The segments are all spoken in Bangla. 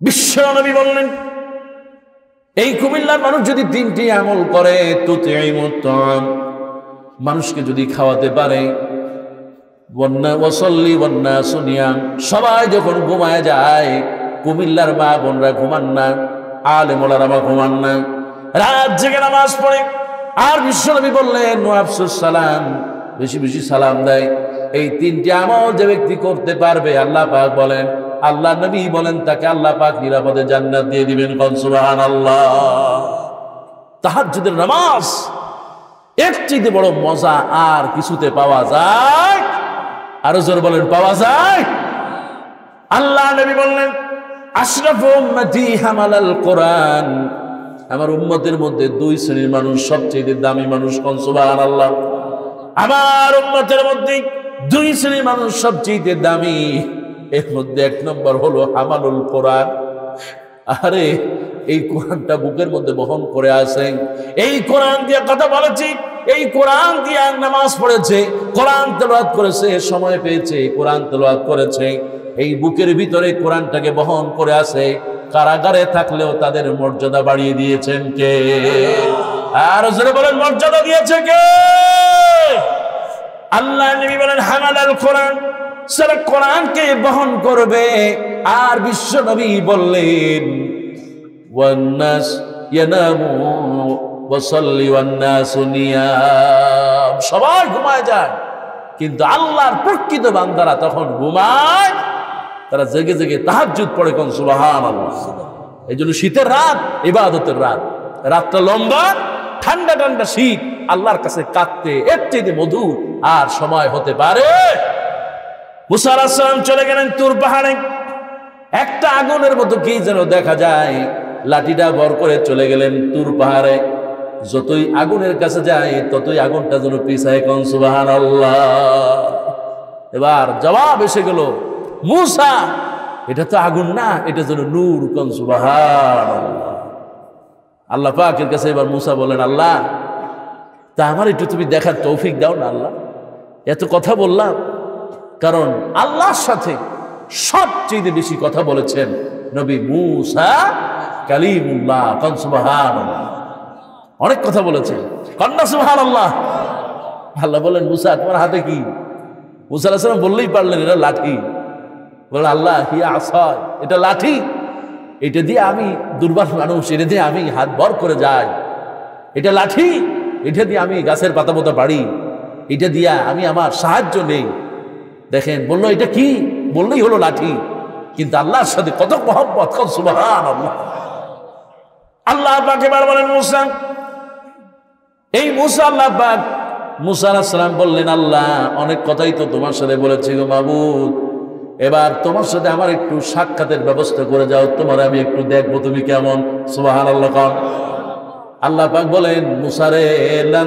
বিশ্ব নবী বললেন, এই কুমিল্লার মানুষ যদি 3টি আমল করে, মানুষকে যদি খাওয়াতে পারে, সবাই যখন ঘুমায় যায়, কুমিল্লার মা বোনরা ঘুমান না, আলেম ওলামারা ঘুমান না, রাত জেগে নামাজ পড়ে। আর বিশ্বনবী বললেন, আফসুস সালাম, বেশি বেশি সালাম দেয়। এই 3টি আমল যে ব্যক্তি করতে পারবে, আল্লাহ পাক বলেন, আল্লাহ নবী বলেন, তাকে আল্লাহ পাক নিরাপদে জান্নাত দিয়ে দিবেন। সুবহানাল্লাহ। তাহাজ্জুদের নামাজ এর চেয়ে বড় মজা আর কিছুতে পাওয়া যায়? আরো জোর বলেন, পাওয়া যায়? আল্লাহ নবী বললেন, আশরাফু উম্মতি হামালাল কোরআন, আমার উম্মতের মধ্যে 2 শ্রেণীর মানুষ সবচেয়ে দামি মানুষ। সুবহানাল্লাহ। আমার উম্মতের মধ্যে 2 শ্রেণীর মানুষ সবচেয়ে দামি। এর মধ্যে 1 নম্বর হলো হামালুল কোরআন। আরে এই কোরআনটা বুকের মধ্যে বহন করে আসেন, এই কোরআন দিয়ে কথা বলেছি, এই কোরআন দিয়ে নামাজ পড়েছে, কোরআন তেলাওয়াত করেছে, সময় পেয়েছে কোরআন তেলাওয়াত করেছে, এই বুকের ভিতরে কোরআনটাকে বহন করে আসে। কারাগারে থাকলেও তাদের মর্যাদা বাড়িয়ে দিয়েছেন কে? আর জোরে বলেন, মর্যাদা দিয়েছে কে? আল্লাহ নবী বলেন, হামালাল কোরআন, সারা কোরআনকে বহন করবে। আর বিশ্ব নবী বললেন, ওয়ান্নাস ইয়ানামু ওয়াসাল্লি ওয়ান্নাসু নিয়াম, সবাই ঘুমায় যায়, কিন্তু আল্লাহর প্রকৃত বান্দারা তখন ঘুমায়, তারা জেগে জেগে তাহাজ্জুদ পড়ে। কোন সুবহানাল্লাহ। এই জন্য শীতের রাত ইবাদতের রাত, রাতটা লম্বা, ঠান্ডা ঠান্ডা শীত, আল্লাহর কাছে কাঁদতে এর চেয়ে মধুর আর সময় হতে পারে? মুসা আলাইহিস সালাম চলে গেলেন তুর পাহাড়ে, একটা আগুনের মতো কি যেন দেখা যায়, লাঠিটা ভর করে চলে গেলেন তুর পাহাড়ে। যতই আগুনের কাছে যায় ততই আগুনটা যেন পিছায়। কোন সুবহানাল্লাহ। এবার জবাব এসে গেল, মুসা, এটা তো আগুন না, এটা যেন নূর। কোন সুবহানাল্লাহ। আল্লাহ পাকের কাছে এবার মুসা বলেন, আল্লাহ, তা আমার একটু তুমি দেখার তৌফিক দাও না আল্লাহ। এত কথা বললাম, কারণ আল্লাহর সাথে সবচেয়ে বেশি কথা বলেছেন নবী মুসা কালিমুল্লাহ। কোন সুবহানাল্লাহ। অনেক কথা বলেছেন, কন্যা সুবহানাল্লাহ। আল্লাহ বলেন, মুসা, তোমার হাতে কি? মুসা আলাইহিস সালাম বললেই পারলেন, এটা লাঠি। বলেন, আল্লাহ, হিয়া আসায়, এটা লাঠি, এটা দিয়ে আমি দুর্বল মানুষ, এটা দিয়ে আমি হাত ভর করে যাই। এটা লাঠি, এটা দিয়ে আমি গাছের পাতা পোতা পাড়ি, এটা দিয়া আমি আমার সাহায্য নেই। দেখেন, বললো এটা কি? বললেই হলো লাঠি, কিন্তু আল্লাহর সাথে কত মহব্বত। কত সুবহানাল্লাহ। আল্লাহ পাক এবার বলেন, মুসা, এই মুসা, আল্লাহ পাক মুসা আলাইহিস সালাম বললেন, আল্লাহ, অনেক কথাই তো তোমার সাথে বলেছি গো মাবুদ, এবার তোমার সাথে আমার একটু সাক্ষাতের ব্যবস্থা করে যাও, তোমার আমি একটু দেখবো তুমি কেমন। সুবহানাল্লাহ। কোন আল্লাহ পাক বলেন, মুসা রে, লান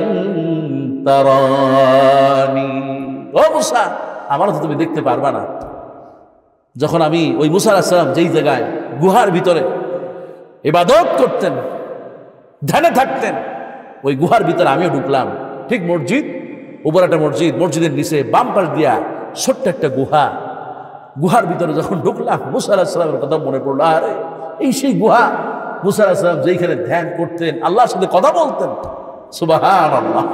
তারানি, ও মুসা, আমার তো তুমি দেখতে পারবা না। যখন আমি ওই মুসা আলাইহিস সালাম যেই জায়গায় গুহার ভিতরে ইবাদত করতেন, ধ্যানে থাকতেন, ওই গুহার ভিতরে আমিও ঢুকলাম। ঠিক মসজিদ, উপর একটা মসজিদ, মসজিদের নিচে বাম পাশ দিয়া ছোট্ট একটা গুহা, গুহার ভিতরে যখন ঢুকলাম, মুসা আলাইহিস সালামের কথা মনে পড়লো। আরে এই সেই গুহা, মুসা আলাইহিস সালাম যেইখানে ধ্যান করতেন, আল্লাহর সাথে কথা বলতেন। সুবহানাল্লাহ।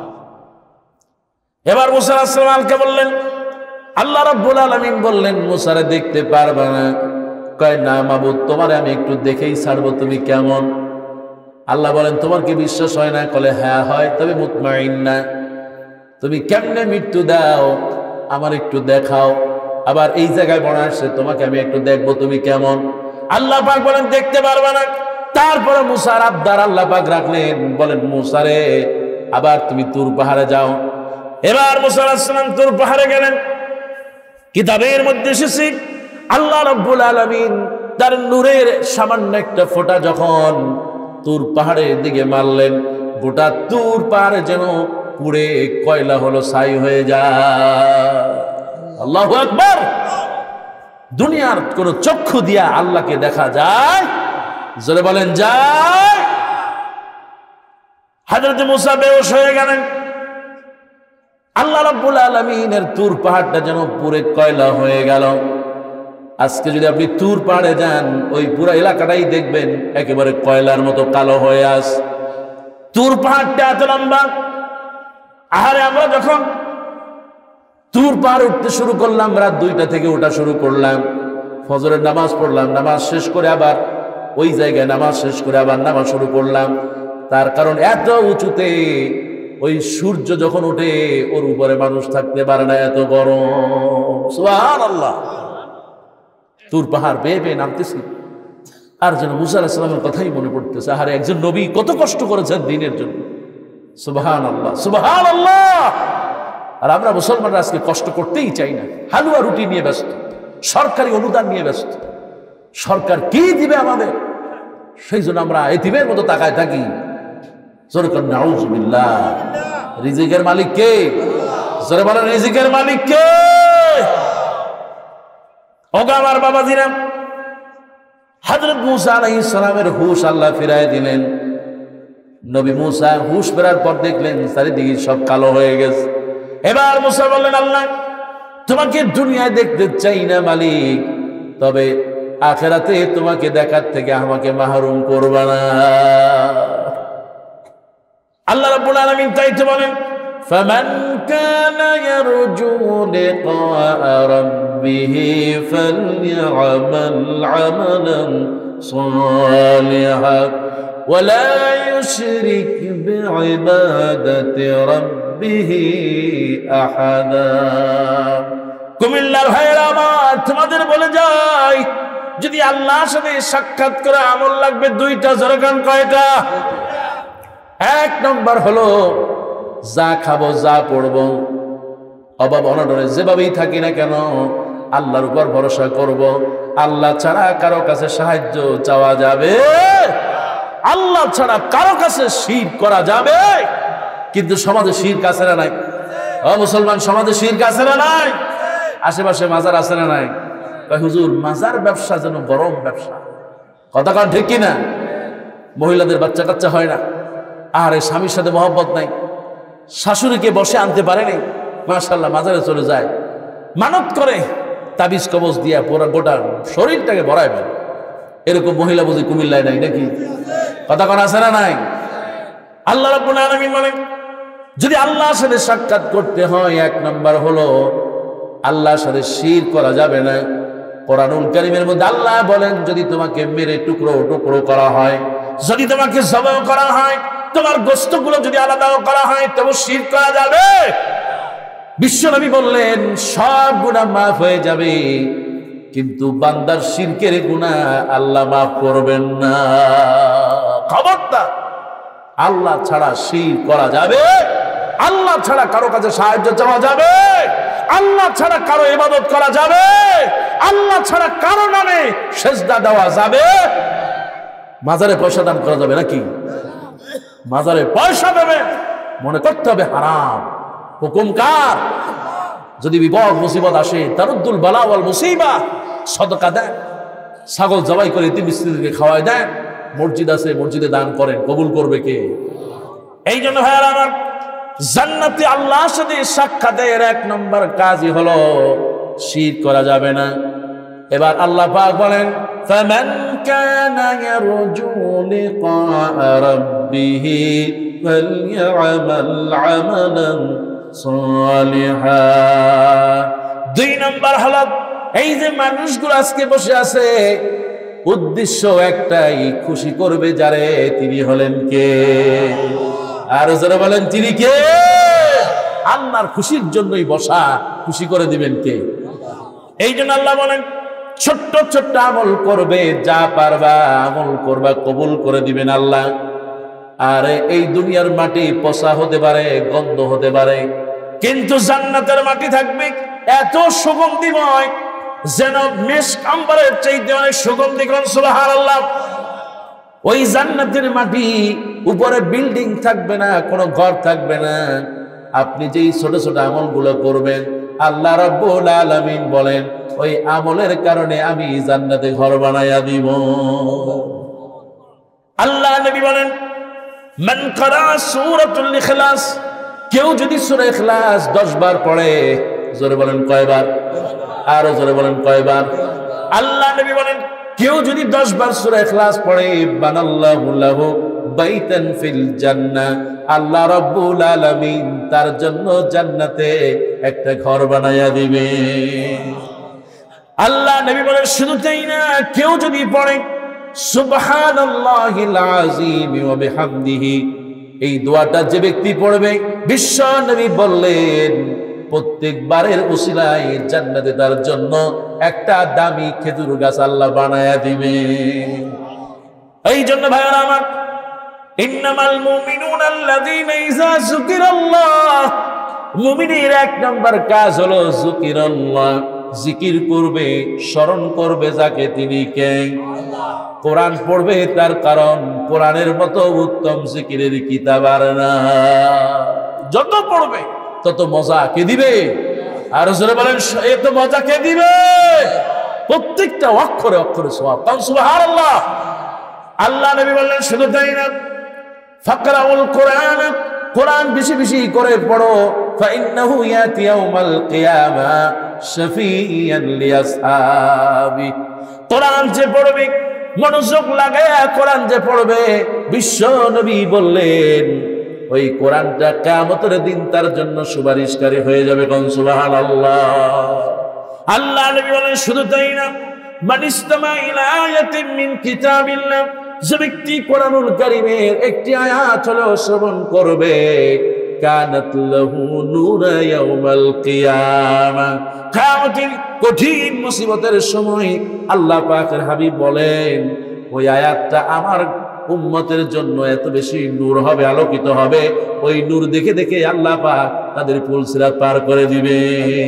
এবার মুসা আলাইহিস সালামকে বললেন, আল্লাহ রাব্বুল আলামিন বললেন, মুসারে দেখতে পারবে না। কয়, না মাবুদ, তোমারে আমি একটু দেখেই ছাড়বো, তুমি কেমন। আল্লাহ বলেন, তোমার কি বিশ্বাস হয় না? কলে, হ্যাঁ হয়, তবে মুতমাইন্না, তুমি কেমনে মৃত্যু দাও আমার একটু দেখাও। আবার এই জায়গায় বলা আসছে, তোমাকে আমি একটু দেখবো, তুমি কেমন। আল্লাহ পাক বলেন, দেখতে পারবে না। তারপরে মুসার আবদার আল্লাহ পাক রাখলেন, বলেন, মুসারে, আবার তুমি তুর পাহাড়ে যাও। এবার মুসা আলাইহিস সালাম তুর পাহাড়ে গেলেন। কিতাবের মধ্যে এসেছে, আল্লাহ রাব্বুল আলামিন তার নূরের সামান্য একটা ফোঁটা যখন তুর পাহাড়ের দিকে মারলেন, গোটা তুর পাহাড়ে যেন পুড়ে কয়লা হলো, ছাই হয়ে যায়। আল্লাহু আকবার। দুনিয়ার কোন চক্ষু দিয়া আল্লাহকে দেখা যায়? জোরে বলেন, যায়? হযরত মুসা বেহুশ হয়ে গেলেন। আল্লাহ রাব্বুল আলামিনের তুর পাহাড়টা যেন পুরে কয়লা হয়ে গেল। আজকে যদি আপনি তুর পাহাড়ে যান, ওই পুরো এলাকাটাই দেখবেন একেবারে কয়লার মতো কালো হয়ে আস। তুর পাহাড়টা এত লম্বা। আহারে আমরা যখন তুর পাহাড় উঠতে শুরু করলাম, রাত 2টা থেকে ওঠা শুরু করলাম, ফজরের নামাজ পড়লাম, নামাজ শেষ করে আবার ওই জায়গায় নামাজ শেষ করে আবার নামাজ শুরু করলাম। তার কারণ এত উঁচুতে ওই সূর্য যখন ওঠে ওর উপরে মানুষ থাকতে পারে না, এত গরম। সুবহানাল্লাহ। তুর পাহাড় বেয়ে বেয়ে নামতেছি, আর যেন মুসা আলাইহিস সালামের কথাই মনে পড়তেছে। আরে একজন নবী কত কষ্ট করেছেন দিনের জন্য। সুবহানাল্লাহ, সুবহানাল্লাহ। আর আমরা মুসলমানরা আজকে কষ্ট করতেই চাই না, হালুয়া রুটি নিয়ে ব্যস্ত, সরকারি অনুদান নিয়ে ব্যস্ত। সরকার কি দিবে আমাদের, সেই জন্য আমরা এতিমের মতো তাকায় থাকি। নাউযুবিল্লাহ। রিজিকের মালিক কে? জোরে বলেন, রিজিকের মালিক কে? ওগো আমার বাবাজিরা, হযরত মুসা আলাইহিস সালামের হুশ আল্লাহ ফিরায় দিলেন। নবী মুসা হুশ ফেরার পর দেখলেন চারিদিকে সব কালো হয়ে গেছে। এবার মুসা বললেন, আল্লাহ তোমাকে দুনিয়ায় দেখতে চাই না মালিক, তবে আখিরাতে তোমাকে দেখার থেকে আমাকে মাহরুম করবা না। আল্লাহ রাব্বুল আলামিন তাই তো বলেন, ফামান কানা ইয়ারজু লিকা রাব্বিহি ফালইআমাল আমালান সালিহান ওয়া লা ইউশরিক বিইবাদাতি রাব্বিহি আহাদা। কুমিল্লার ভাইরা আমার, তোমাদের বলে যাই, যদি আল্লাহর সাথে সাক্ষাৎ করে আমল লাগবে 2টা। জরকান কয়টা? 1 নম্বর হলো যা খাবো, যা পড়বো, অভাব অনটনে যেভাবেই থাকি না কেন আল্লাহর উপর ভরসা করব। আল্লাহ ছাড়া কারো কাছে সাহায্য চাওয়া যাবে, আল্লাহ ছাড়া কারো কাছে শিরক করা যাবে। কিন্তু সমাজে শিরক আছে না নাই? ও মুসলমান, সমাজে শিরক আছে না নাই? আশেপাশে মাজার আছে না নাই? হুজুর মাজার ব্যবসা যেন গরম ব্যবসা। কথা কার ঠিক কিনা? মহিলাদের বাচ্চা কাচ্চা হয় না, আরে স্বামীর সাথে মহব্বত নাই, শাশুড়িকে বসে আনতে পারেনি, মাশাআল্লাহ মাজারে চলে যায়, মানত করে, তাবিজ কবজ দিয়া পুরো গোটা শরীরটাকে ভরায় ফেলে। এরকম মহিলা বুঝি কুমিল্লায় নাই নাকি? কথা কোন আছে না নাই? আল্লাহ রাব্বুল আলামিন বলেন, যদি আল্লাহর সাথে সাক্ষাৎ করতে হয় 1 নম্বর হলো আল্লাহর সাথে শিরক করা যাবে না। কোরআনুল কারীমের মধ্যে আল্লাহ বলেন, যদি তোমাকে মেরে টুকরো টুকরো করা হয়, যদি তোমাকে জবাই করা হয়, তোমার গোশতগুলো যদি আলাদা করা হয়, তবে শিরক করা যাবে। বিশ্বনবী বললেন সব গুনাহ মাফ হয়ে যাবে, কিন্তু বান্দার শিরকের গুনাহ আল্লাহ মাফ করবেন না। খবরদার, আল্লাহ ছাড়া শিরক করা যাবে, আল্লাহ ছাড়া কারো কাছে সাহায্য চাওয়া যাবে, আল্লাহ ছাড়া কারো ইবাদত করা যাবে, আল্লাহ ছাড়া কারো নামে সেজদা দেওয়া যাবে। মাজারে পয়সা দান করা যাবে নাকি? মাজারে পয়সা দেবে, মনে করতে হবে হারাম। হুকুম কার? যদি বিপদ মুসিবত আসে, তারুদ্দুল বালা ওয়াল মুসিবা, সদকা দেন, ছাগল জবাই করে ইতিম মিসকিনকে খাওয়ায় দেন, মসজিদ আছে মসজিদে দান করেন, কবুল করবে কে? এই জন্য ভাইয়ারা আমার, জান্নাতে আল্লাহর সাথে সাক্ষাতের 1 নম্বর কাজই হলো শিরক করা যাবে না। এবার আল্লাহ পাক বলেন, ফামান কানা ইয়ারজু লিকা রাব্বিহি ফালইআমাল আমালান সালিহা। 2 নম্বর হলো, এই যে মানুষগুলো আজকে বসে আছে, উদ্দেশ্য একটাই, খুশি করবে যারে, তিনি হলেন কে? আর যারা বলেন তিনি কে? আল্লাহর খুশির জন্যই বসা, খুশি করে দিবেন কে? এই জন্য আল্লাহ বলেন, ছোট্ট ছোট্ট আমল করবে, যা পারবা আমল করবা, কবুল করে দিবেন আল্লাহ। আর এই দুনিয়ার মাটি পচা হতে পারে, গন্ধ হতে পারে, কিন্তু জান্নাতের মাটি থাকবে এত সুগন্ধিময়, যেন মেশক আম্বরের চাইতে অনেক সুগন্ধি। কোন সুবহানাল্লাহ। ওই জান্নাতের মাটি, উপরে বিল্ডিং থাকবে না, কোনো ঘর থাকবে না। আপনি যেই ছোট ছোট আমলগুলো করবেন, আল্লাহ রাব্বুল আলামিন বলেন, ওই আমলের কারণে আমি জান্নাতে ঘর বানায়া দিব। আল্লাহ নবী বলেন, মান ক্বারা সূরাতুল ইখলাস, কেউ যদি সূরা ইখলাস 10 বার পড়ে, জোরে বলেন কয়বার? আরো জোরে বলেন কয়বার? আল্লাহ নবী বলেন কেউ যদি 10 বার সূরা ইখলাস পড়ে বানাল্লাহু লাহু বাইতান ফিল জান্নাহ, আল্লাহ রাব্বুল আলামিন তার জন্য জান্নাতে একটা ঘর বানায়া দিবে। আল্লাহ নবী বলেন শুধু তাই না, কেউ যদি পড়ে সুবহানাল্লাহিল আযীম ওয়া বিহামদিহি, এই দোয়াটা যে ব্যক্তি পড়বে বিশ্ব নবী বললেন প্রত্যেকবারের উসিলায় জান্নাতে তার জন্য একটা দামি খেজুর গাছ আল্লাহ বানায়া দিবে। এই জন্য ভাইরা আমার, ইন্নামাল মুমিনুনা আল্লাযীনা ইযা যুকিরাল্লাহ, মুমিনের এক নাম্বার কাজ হলো যুকিরাল্লাহ, জিকির করবে, স্মরণ করবে যাকে তিনি কে আল্লাহ। কোরআন পড়বে তার কারণ কোরআনের মতো উত্তম জিকিরের কিতাব আর না। যত পড়বে তত মজা কে দিবে? আর জোরে বলেন এত মজা কে দিবে? প্রত্যেকটা অক্ষরে অক্ষরে সওয়াব। সুবহানাল্লাহ। আল্লাহ নবী বললেন শুধু তাই না, ফাকরাউল কোরআন, কোরআন বেশি বেশি করে পড়ো, ফাইন্নাহু ইয়াতি ইয়াউমাল কিয়ামা শাফিয়ান লিআসহাবি। কোরআন যে পড়বে, মনোযোগ লাগায়া কোরআন যে পড়বে, বিশ্ব নবী বললেন ওই কোরআনটা কিয়ামতের দিন তার জন্য সুপারিশকারী হয়ে যাবে। কোন সুবহানাল্লাহ। আল্লাহ নবী বলেন শুধু তাই না, মানিস্তামা ইলা আয়াতিন মিন কিতাবিল্লাহ, যে ব্যক্তি কোরআনুল কারীমের একটি আয়াত হলেও শ্রবণ করবে, কানাত লাহু নূরা ইয়াউমাল কিয়ামা, কিয়ামতের কঠিন মুসিবতের সময় আল্লাহ পাকের হাবিব বলেন ওই আয়াতটা আমার উম্মতের জন্য এত বেশি নূর হবে, আলোকিত হবে, ওই নূর দেখে দেখে আল্লাহ পাক তাদের পুল সিরাত পার করে দিবে।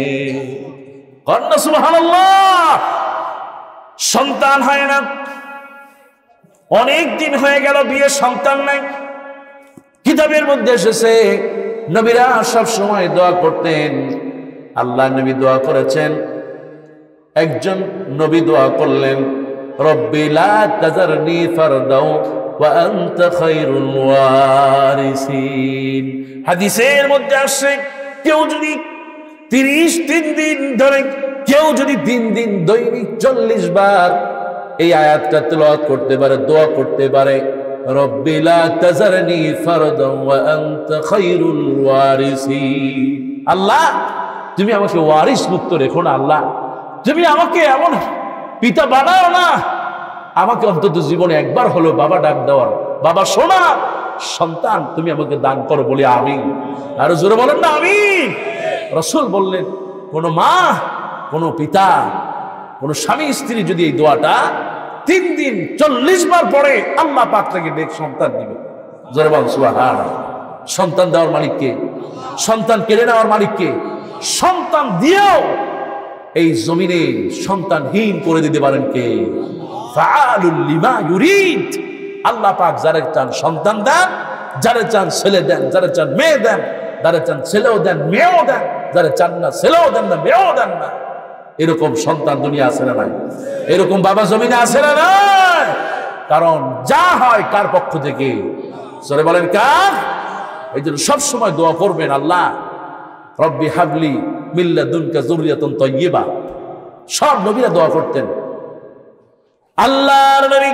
কন্যা সুবহানাল্লাহ। সন্তান হয় না, অনেক দিন হয়ে গেল বিয়ে, সন্তান নাই। কিতাবের মধ্যে এসেছে নবীরা সব সময় দোয়া করতেন। আল্লাহ নবী দোয়া করেছেন, একজন নবী দোয়া করলেন রব্বি লা তাযারনি ফারদাও ওয়া আনতা খায়রুল ওয়ারিসিন। হাদিসের মধ্যে আসছে কেউ যদি ৩০ দিন ধরে, কেউ যদি 3 দিন দৈনিক 40 বার এই আয়াতটা তেলাওয়াত করতে পারে, দোয়া করতে পারে, রব্বি লা তাযারনি ফারদাও ওয়া আনতা খায়রুল ওয়ারিসিন, আল্লাহ তুমি আমাকে ওয়ারিস মুক্ত রেখো না, আল্লাহ তুমি আমাকে এমন পিতা বানাও না, আমাকে অন্তত জীবনে একবার হলো বাবা ডাক দেওয়ার, বাবা শোনা সন্তান তুমি আমাকে দান করো, বলি আমিন। আর জোরে বলেন না আমিন। রাসূল বললেন কোন মা, কোন পিতা, কোন স্বামী স্ত্রী যদি এই দোয়াটা 3 দিন 40 বার পড়ে, আল্লাহ পাক তাকে সন্তান দিবে। জোরে বল সুবহানাল্লাহ। সন্তান দেওয়ার মালিক কে? সন্তান কেড়ে নেওয়ার মালিক কে? সন্তান দিয়েও এই জমিনে সন্তানহীন করে দিতে পারেন কে? ফাআলুল লিমা ইউরিদ। আল্লাহ পাক যারা চান সন্তান দেন, যারা চান ছেলে দেন, যারা চান মেয়ে দেন, যারা চান ছেলেও দেন মেয়েও দেন, যারা চান না ছেলেও দেন না মেয়েও দেন না। এরকম সন্তান দুনিয়া আছে না নাই? এরকম বাবা জমিনে আছে না নাই? কারণ যা হয় কার পক্ষ থেকে? সরে বলেন কার? এই জন্য সবসময় দোয়া করবেন, আল্লাহ রব্বি হাবলি মিন লাদুনকা যুররিয়াতান তাইয়্যিবা। সব নবীরা দোয়া করতেন। আল্লাহর নবী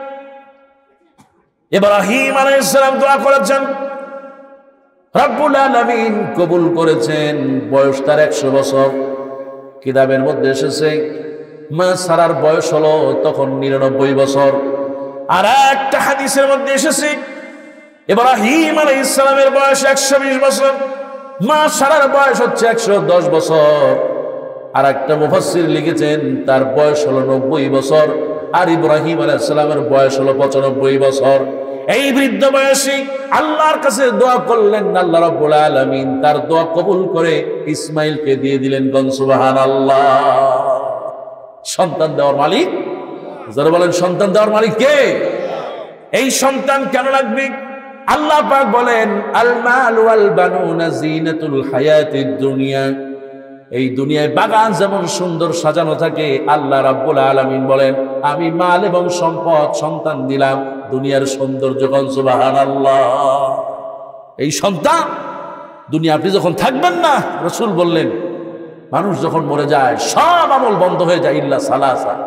ইব্রাহিম আলাইহিস সালাম দোয়া করেছেন, রব্বুল আলামিন কবুল করেছেন। বয়স তার 100 বছর। কিতাবের মধ্যে এসেছে মা সারার বয়স হলো তখন 99 বছর। আর একটা হাদিসের মধ্যে এসেছে ইব্রাহিম আলাইহিস সালামের বয়স 120 বছর, মা সারার বয়স হচ্ছে 110 বছর। আর একটা মুফাসসির লিখেছেন তার বয়স হলো 90 বছর, আর ইব্রাহিম আলাইহিস সালামের বয়স হলো 95 বছর। এই বৃদ্ধ বয়সে আল্লাহর কাছে দোয়া করলেন, আল্লাহ রাব্বুল আলামিন তার দোয়া কবুল করে ইসমাইলকে দিয়ে দিলেন। সুবহানাল্লাহ। সন্তান দেওয়ার মালিক, যারা বলেন সন্তান দেওয়ার মালিক কে? এই সন্তান কেন লাগবে? আল্লাহ পাক বলেন আল মাল ওয়াল বানুনা জিনাতুল হায়াতিদ দুনিয়া। এই দুনিয়ায় বাগান যেমন সুন্দর সাজানো থাকে, আল্লাহ রাব্বুল আলামিন বলেন আমি মাল এবং সম্পদ সন্তান দিলাম দুনিয়ার সৌন্দর্য। সুবহানাল্লাহ। এই সন্তান দুনিয়া আপনি যখন থাকবেন না, রাসূল বললেন মানুষ যখন মরে যায় সব আমল বন্ধ হয়ে যায় ইল্লা সালাসা,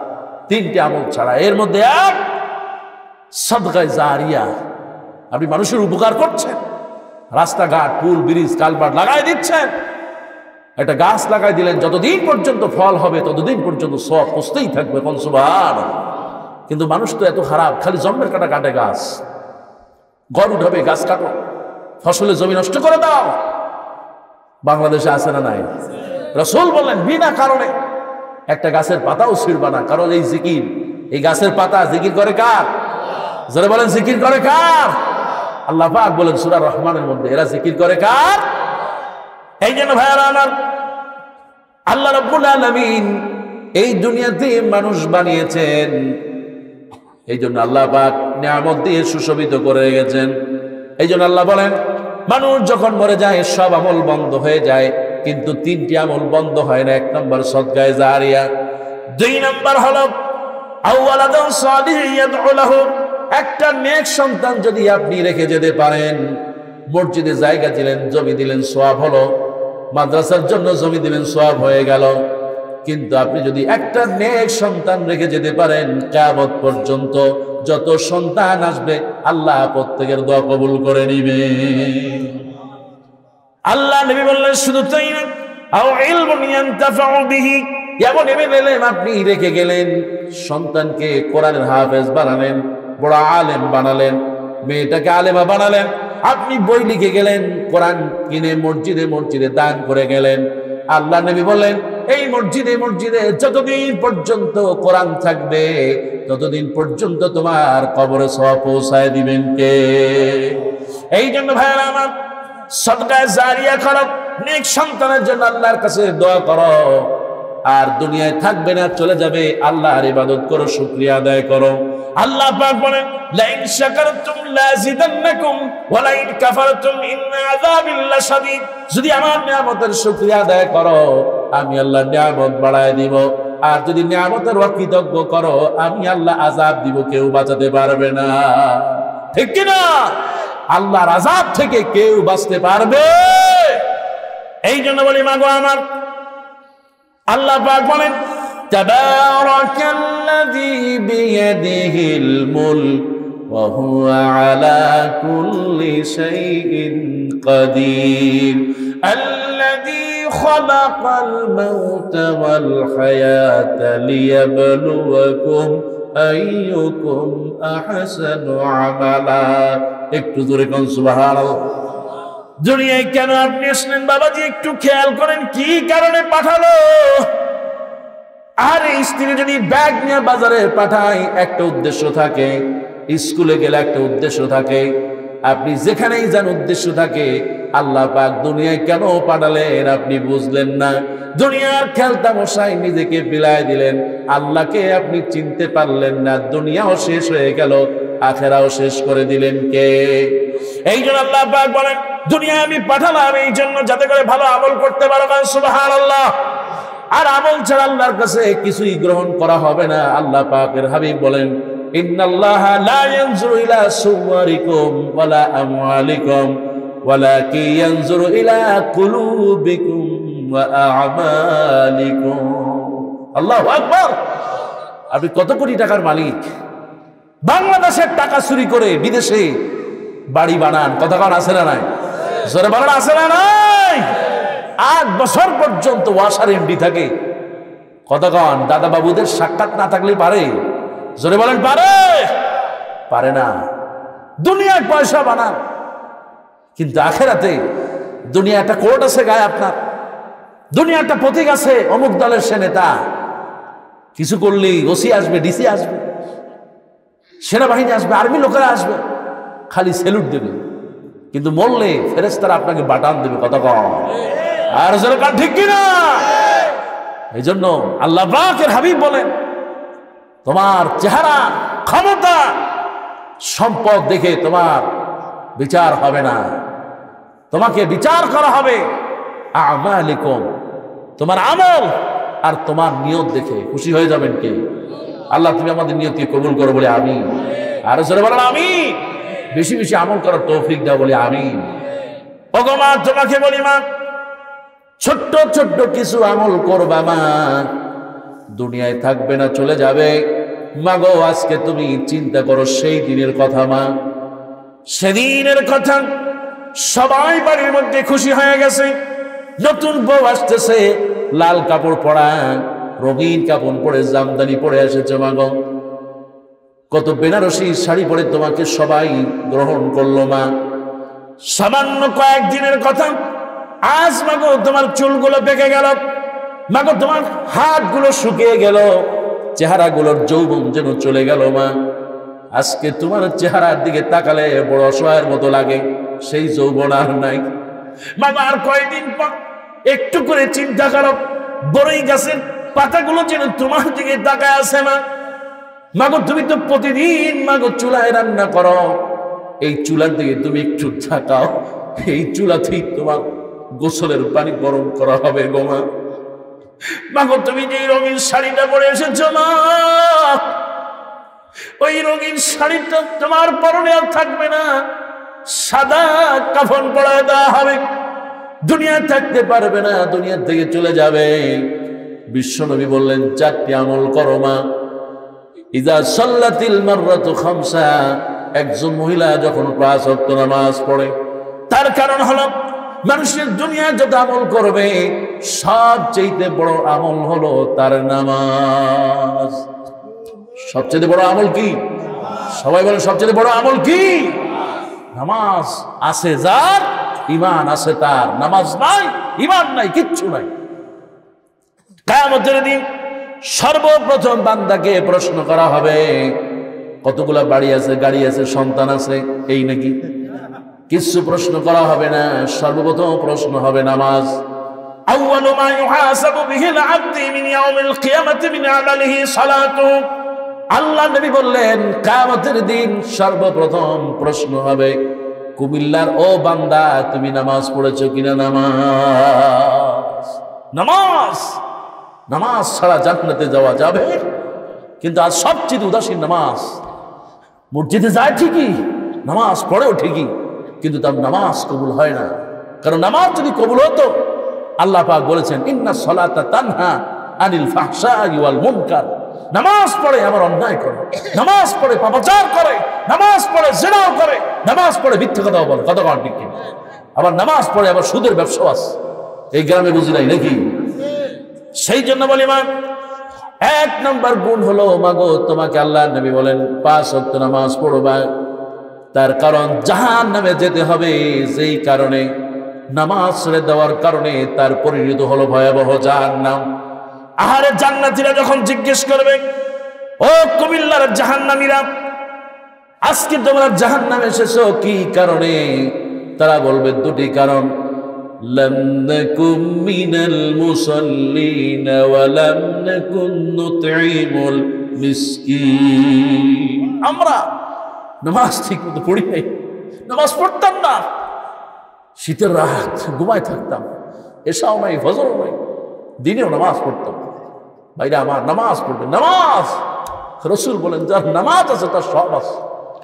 তিনটি আমল ছাড়া। এর মধ্যে এক সাদকায়ে জারিয়া, আপনি মানুষের উপকার করছেন, রাস্তাঘাট, পুল, ব্রিজ, কালভার্ট লাগাই দিচ্ছেন। একটা গাছ লাগাই দিলেন, যতদিন পর্যন্ত ফল হবে ততদিন পর্যন্ত সওয়াব পৌঁছতেই থাকবে, কোন সুবহানাল্লাহ। কিন্তু মানুষ তো এত খারাপ, খালি জন্মের কাটা কাটে গাছ, ঘর উঠাবে গাছ কাটো, ফসলের জমি নষ্ট করে দাও। বাংলাদেশে আছে না নাই? রাসূল বললেন বিনা কারণে একটা গাছের পাতাও ছিঁড়বা না, কারণ এই জিকির, এই গাছের পাতা জিকির করে কার? যারা বলেন জিকির করে কার? আল্লাহ পাক বলেন সূরা রহমানের মধ্যে, এরা জিকির করে কার? এই জন্য ভাইরা আমার, আল্লাহ রাব্বুল আলামিন এই দুনিয়াতে মানুষ বানিয়েছেন, এই জন্য আল্লাহ পাক নিয়ামত দিয়ে সুশোভিত করে গেছেন। এই জন্য আল্লাহ বলেন মানুষ যখন মরে যায় সব আমল বন্ধ হয়ে যায়, কিন্তু তিনটি আমল বন্ধ হয় না। এক নম্বর সাদকায়ে জারিয়া, দুই নম্বর হলো আওয়ালাদুন সালিহুন ইয়াদউ লাহু, একটা নেক সন্তান যদি আপনি রেখে যেতে পারেন, মসজিদে জায়গা দিলেন, জমি দিলেন, সওয়াব হলো, মাদ্রাসার জন্য জমি দিলেন, সওয়াব হয়ে গেল। কিন্তু আপনি যদি একটা নেক সন্তান রেখে যেতে পারেন, কিয়ামত পর্যন্ত যত সন্তান আসবে আল্লাহ প্রত্যেকের দোয়া কবুল করে নিবে। আল্লাহ নবী বললেন শুধু তাই না, আও ইলমুন ইয়ানতাফাউ বিহি, এমন এলেম আপনি রেখে গেলেন, সন্তানকে কোরআনের হাফেজ বানালেন, বড় আলেম বানালেন, মেয়েটাকে আলেমা বানালেন, আপনি বই লিখে গেলেন, কোরআন কিনে মসজিদে মসজিদে দান করে গেলেন। আল্লাহ নবী বলেন এই মসজিদে মসজিদে যতদিন পর্যন্ত কোরআন থাকবে ততদিন পর্যন্ত তোমার কবরে সওয়াব পৌঁছায় দিবেন কে? এই জন্য ভাইরা আমার, সাদকায়ে জারিয়া করো, নেক সন্তানের জন্য আল্লাহর কাছে দোয়া করো। আর দুনিয়ায় থাকবে না, চলে যাবে, আল্লাহর ইবাদত করো, শুকরিয়া আদায় করো। আল্লাহ পাক বলেন লাইন শাকারতুম লাযিদান্নাকুম ওয়া লাইন কাফারতুম ইন্না আযাবি লাশাদীদ, যদি আমার নিয়ামতের শুকরিয়া আদায় করো আমি আল্লাহ নিয়ামত বাড়ায় দিব, আর যদি নিয়ামতের অকৃতজ্ঞ করো আমি আল্লাহ আযাব দিব, কেউ বাঁচাতে পারবে না। ঠিক কি না? আল্লাহর আযাব থেকে কেউ বাঁচতে পারবে? এই জন্য বলি মাগো আমার, আল্লাহ পাক বলেন তাবারাকাল্লাযী বিয়াদিহিল মুলক ওয়া হুয়া আলা কুল্লি শাইইন কাদির, আল্লাযী খালাকাল মাউতা ওয়াল হায়াতা লিয়াবলুয়াকুম আইয়ুকুম আহসানু আমালা। একটু জোরে কোন সুবহানাল্লাহ। দুনিয়ায় কেন আপনি আসলেন বাবাজি, একটু খেয়াল করেন কি কারণে পাঠালো। আর স্ত্রী যদি ব্যাগ নিয়ে বাজারে পাঠায় একটা উদ্দেশ্য থাকে, স্কুলে গেলে একটা উদ্দেশ্য থাকে, আপনি যেখানেই যান উদ্দেশ্য থাকে। আল্লাহ পাক দুনিয়ায় কেন পাঠালেন আপনি বুঝলেন না। দুনিয়ার খেলতামশায় নিজেকে বিলায় দিলেন, আল্লাহকে আপনি চিনতে পারলেন না। দুনিয়াও শেষ হয়ে গেল, আখেরাও শেষ করে দিলেন কে? এই জন্য আল্লাহ পাক বলেন দুনিয়া আমি পাঠালাম এই জন্য যাতে করে ভালো আমল করতে পারো, সুবহানাল্লাহ। আর আমল ছাড়া আল্লাহর কাছে কিছুই গ্রহণ করা হবে না। আল্লাহ পাকের হাবিব বলেন ইন্নাল্লাহা লা ইয়ানজুরু ইলা সুওয়ারিকুম ওয়ালা আমওয়ালিকুম ওয়ালাকিন ইয়ানজুরু ইলা কুলুবিকুম ওয়া আ'মালিকুম। আল্লাহু আকবার। আপনি কত কোটি টাকার মালিক, বাংলাদেশের টাকা চুরি করে বিদেশে বাড়ি বানান, কথা কন আছে না নাই? জোরে বলেন আছে না নাই? 8 বছর পর্যন্ত ওয়াসার এমডি থাকে, কথা কন। দাদা বাবুদের সাক্ষাৎ না থাকলে পারে? জোরে বলেন পারে? পারে না। দুনিয়ায় পয়সা বানান, কিন্তু আখেরাতে দুনিয়া একটা কোর্ট আছে গায়ে আপনার, দুনিয়া একটা প্রতীক আছে, অমুক দলের সে নেতা, কিছু করলেই ওসি আসবে, ডিসি আসবে, সেনাবাহিনী আসবে, আর্মি লোকেরা আসবে, খালি সেলুট দেবে, কিন্তু মরলে ফেরেশতারা আপনাকে বাটান দেবে, কথা কম। আর সরকার ঠিক কিনা? এই জন্য আল্লাহ পাকের হাবিব বলেন তোমার চেহারা, ক্ষমতা, সম্পদ দেখে তোমার বিচার হবে না, তোমাকে বিচার করা হবে আমালিকুম, তোমার আমল আর তোমার নিয়ত দেখে। খুশি হয়ে যাবেন কে? আল্লাহ তুমি আমাদের নিয়তকে কবুল করো বলে আমিন। আর জোরে বলেন আমিন। বেশি বেশি আমল করার তৌফিক দাও বলে আমিন। ওগো মা, তোমাকে বলি মা, ছোট্ট ছোট্ট কিছু আমল করবা মা, দুনিয়ায় থাকবে না, চলে যাবে। মাগো আজকে তুমি চিন্তা করো সেই দিনের কথা মা, সেদিনের কথা। সবাই বাড়ির মধ্যে খুশি হয়ে গেছে, নতুন বউ আসতেছে, লাল কাপড় পরা, রঙিন কাপড় পরে, জামদানি পরে এসেছে মাগো। কত বেনারসি শাড়ি পরে তোমাকে সবাই গ্রহণ করলো মা। সামান্য কয়েকদিনের কথা, আজ মাগো তোমার চুলগুলো পেকে গেল, মাগো তোমার হাতগুলো শুকিয়ে গেল, চেহারাগুলোর যৌবন যেন চলে গেল মা। আজকে তোমার চেহারার দিকে তাকালে বড় অসহায়ের মতো লাগে, সেই যৌবন আর নাই। বাবা আর কয়েকদিন পর একটু করে চিন্তা করো, বড়ই গাছের পাতাগুলো যেন তোমার দিকে তাকায় আছে মা। মাগো তুমি তো প্রতিদিন মাগো চুলায় রান্না করো, এই চুলার দিকে তুমি একটু তাকাও, এই চুলাতেই তোমার গোসলের পানি গরম করা হবে গো মা। মাগো তুমি যে রঙিন শাড়িটা পরে এসেছো মা, ওই রঙিন শাড়িটা তোমার পরনে আর থাকবে না, সাদা কাফন পরায় দেওয়া হবে, দুনিয়া থাকতে পারবে না, দুনিয়া থেকে চলে যাবে। বিশ্বনবী বললেন 4টি আমল করো মা। ইযা সাল্লাতিল মাররাতু খামসা, একজন মহিলা যখন 5 ওয়াক্ত নামাজ পড়ে, তার কারণ হলো মানুষের দুনিয়া যত আমল করবে সবচেয়ে বড় আমল হলো তার নামাজ। সবচেয়ে বড় আমল কি? সবাই বলেন সবচেয়ে বড় আমল কি? নামাজ। আছে যার ঈমান আছে তার, নামাজ নাই, ঈমান নাই, কিচ্ছু নাই। কিয়ামতের দিন সর্বপ্রথম বান্দাকে প্রশ্ন করা হবে, কতগুলা বাড়ি আছে, গাড়ি আছে, সন্তান আছে, এই নাকি? কিছু প্রশ্ন করা হবে না, সর্বপ্রথম প্রশ্ন হবে নামাজ। আউয়ালু মা ইউহাসাবু বিহিল আবদি মিন ইয়াউমিল কিয়ামাতি মিন আমালিহি সালাতুহু। আল্লাহ নবী বললেন কিয়ামতের দিন সর্বপ্রথম প্রশ্ন হবে, কুমিল্লার ও বান্দা তুমি নামাজ পড়েছো কিনা? নামাজ। নামাজ, নামাজ ছাড়া জান্নাতে যাওয়া যাবে? কিন্তু আজ সবচেয়ে উদাসীন নামাজ। মসজিদে যায় ঠিকই, নামাজ পড়েও ঠিকই, কিন্তু তার নামাজ কবুল হয় না। কারণ নামাজ যদি কবুল হতো, আল্লাহ পাক বলেছেন ইন্নাস সালাতা তানহা আনিল ফাহশাই ওয়াল মুনকার। নামাজ পড়ে আমার অন্যায় করে, নামাজ পড়ে পাপাচার করে, নামাজ পড়ে জিনাও করে, নামাজ পড়ে মিথ্যা কথাও বলে, কথা কন ঠিক কিনা? আবার নামাজ পড়ে আবার সুদের ব্যবসা আছে, এই গ্রামে বুঝি নাই নাকি? সেই জন্য বলি মা, 1 নম্বর গুণ হলো মাগো তোমাকে আল্লাহ নবী বলেন 5 ওয়াক্ত নামাজ পড়বা। তার কারণ জাহান্নামে যেতে হবে, যেই কারণে নামাজ ছেড়ে দেওয়ার কারণে তার পরিণত হলো ভয়াবহ জাহান্নাম। আহারে জান্নাতীরা যখন জিজ্ঞেস করবে, ও কুমিল্লার জাহান্নামীরা, আজকে তোমরা জাহান্নামে এসেছো কি কারণে? তারা বলবে 2টি কারণ, লাম নাকুম মিনাল মুসাল্লিন ওয়া লাম নাকুন নুতঈমুল মিসকিন। আমরা নামাজ ঠিক মতো পড়ি নাই, নামাজ পড়তাম না, শীতের রাত ঘুমায় থাকতাম, এশাও নাই, ফজরও নাই, দিনেও নামাজ পড়তাম। ভাইরা আমার, নামাজ পড়বে, নামাজ। রাসূল বলেন যার নামাজ আছে তার সব আছে।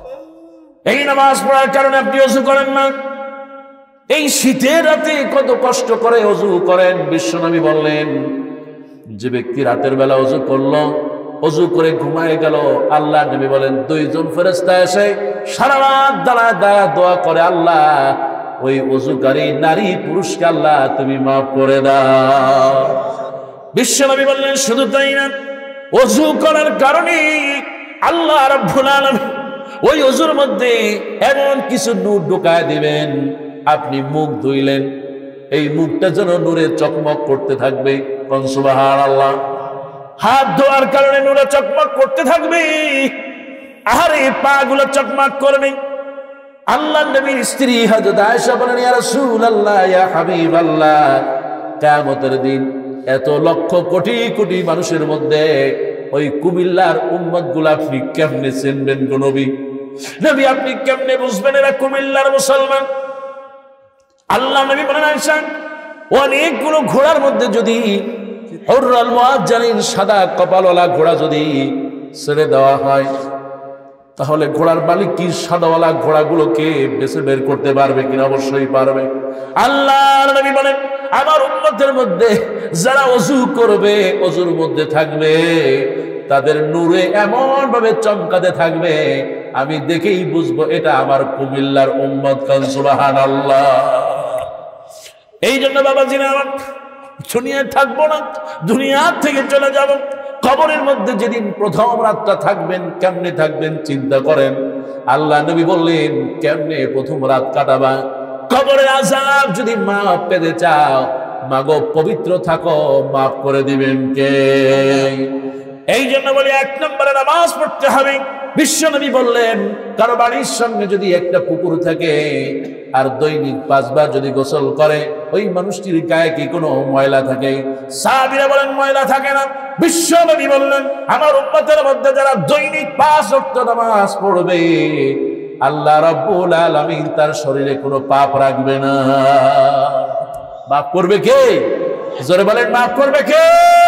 এই নামাজ পড়ার কারণে আপনি ওযু করেন না, এই শীতের রাতে কত কষ্ট করে ওযু করেন। বিশ্বনবী বললেন যে ব্যক্তি রাতের বেলা ওযু করলো, ওযু করে ঘুমায় গেল, আল্লাহ নবী বলেন 2 জন ফেরেশতা এসে সারা রাত দাঁড়ায় দাঁড়ায় দোয়া করে, আল্লাহ ওই ওযুকারী নারী পুরুষকে আল্লাহ তুমি মাফ করে দাও। বিশ্বনবী বললেন শুধু তাই না, ওযু করার কারণে আল্লাহ রাব্বুল আলামিন ওই ওযুর মধ্যে এমন কিছু নূর ঢুকায় দিবেন, আপনি মুখ ধুইলেন, এই মুখটা যেন নূরে চকমক করতে থাকবে। সুবহানাল্লাহ। হাত ধোয়ার কারণে নূরে চকমক করতে থাকবে, আরে পা গুলো চকমক করবে। আল্লাহ নবীর স্ত্রী হযরত আয়েশা বলেন, ইয়া রাসূলুল্লাহ, ইয়া হাবিবাল্লাহ, কিয়ামতের দিন এত লক্ষ কোটি কোটি মানুষের মধ্যে ওই কুমিল্লার উম্মত গুলা আপনি কেমনে চিনবেন গো নবী? নবী আপনি কেমনে বুঝবেন এরা কুমিল্লার মুসলমান? আল্লাহ নবী বলেন, আয়েশা অনেকগুলো ঘোড়ার মধ্যে যদি হুররাল মুআজ্জালিন সাদা কপালওয়ালা ঘোড়া যদি ছেড়ে দেওয়া হয়, তাহলে ঘোড়ার মালিক কি সাদাওয়ালা ঘোড়াগুলোকে বেছে বের করতে পারবে কিনা? অবশ্যই পারবে। আল্লাহর নবী বলেন, আমার উম্মতের মধ্যে যারা ওযু করবে, ওযুর মধ্যে থাকবে, তাদের নূরে এমন ভাবে চমকাতে থাকবে, আমি দেখেই বুঝবো এটা আমার কুমিল্লার উম্মত। কান সুবহানাল্লাহ। এই জন্য বাবাজিরা আমার, দুনিয়ায় থাকবো না, দুনিয়ার থেকে চলে যাব। কবরের মধ্যে যেদিন প্রথম রাতটা থাকবেন, কেমনে থাকবেন চিন্তা করেন। আল্লাহ নবী বললেন, কেমনে প্রথম রাত কাটাবা? কবরের আযাব যদি মাফ পেতে চাও, মাগো পবিত্র থাকো, মাফ করে দিবেন কে? এই জন্য বলি, 1 নম্বরে নামাজ পড়তে হবে। বিশ্ব নবী বললেন, কারো বাড়ির সঙ্গে যদি একটা পুকুর থাকে আর দৈনিক 5 বার যদি গোসল করে, ওই মানুষটির গায়ে কি কোনো ময়লা থাকে? সাহাবীরা বলেন ময়লা থাকে না। বিশ্ব নবী বললেন, আমার উম্মতের মধ্যে যারা দৈনিক 5 ওয়াক্ত নামাজ পড়বে, আল্লাহ রাব্বুল আলামিন তার শরীরে কোনো পাপ রাখবে না। মাফ করবে কে? জোরে বলেন, মাফ করবে কে?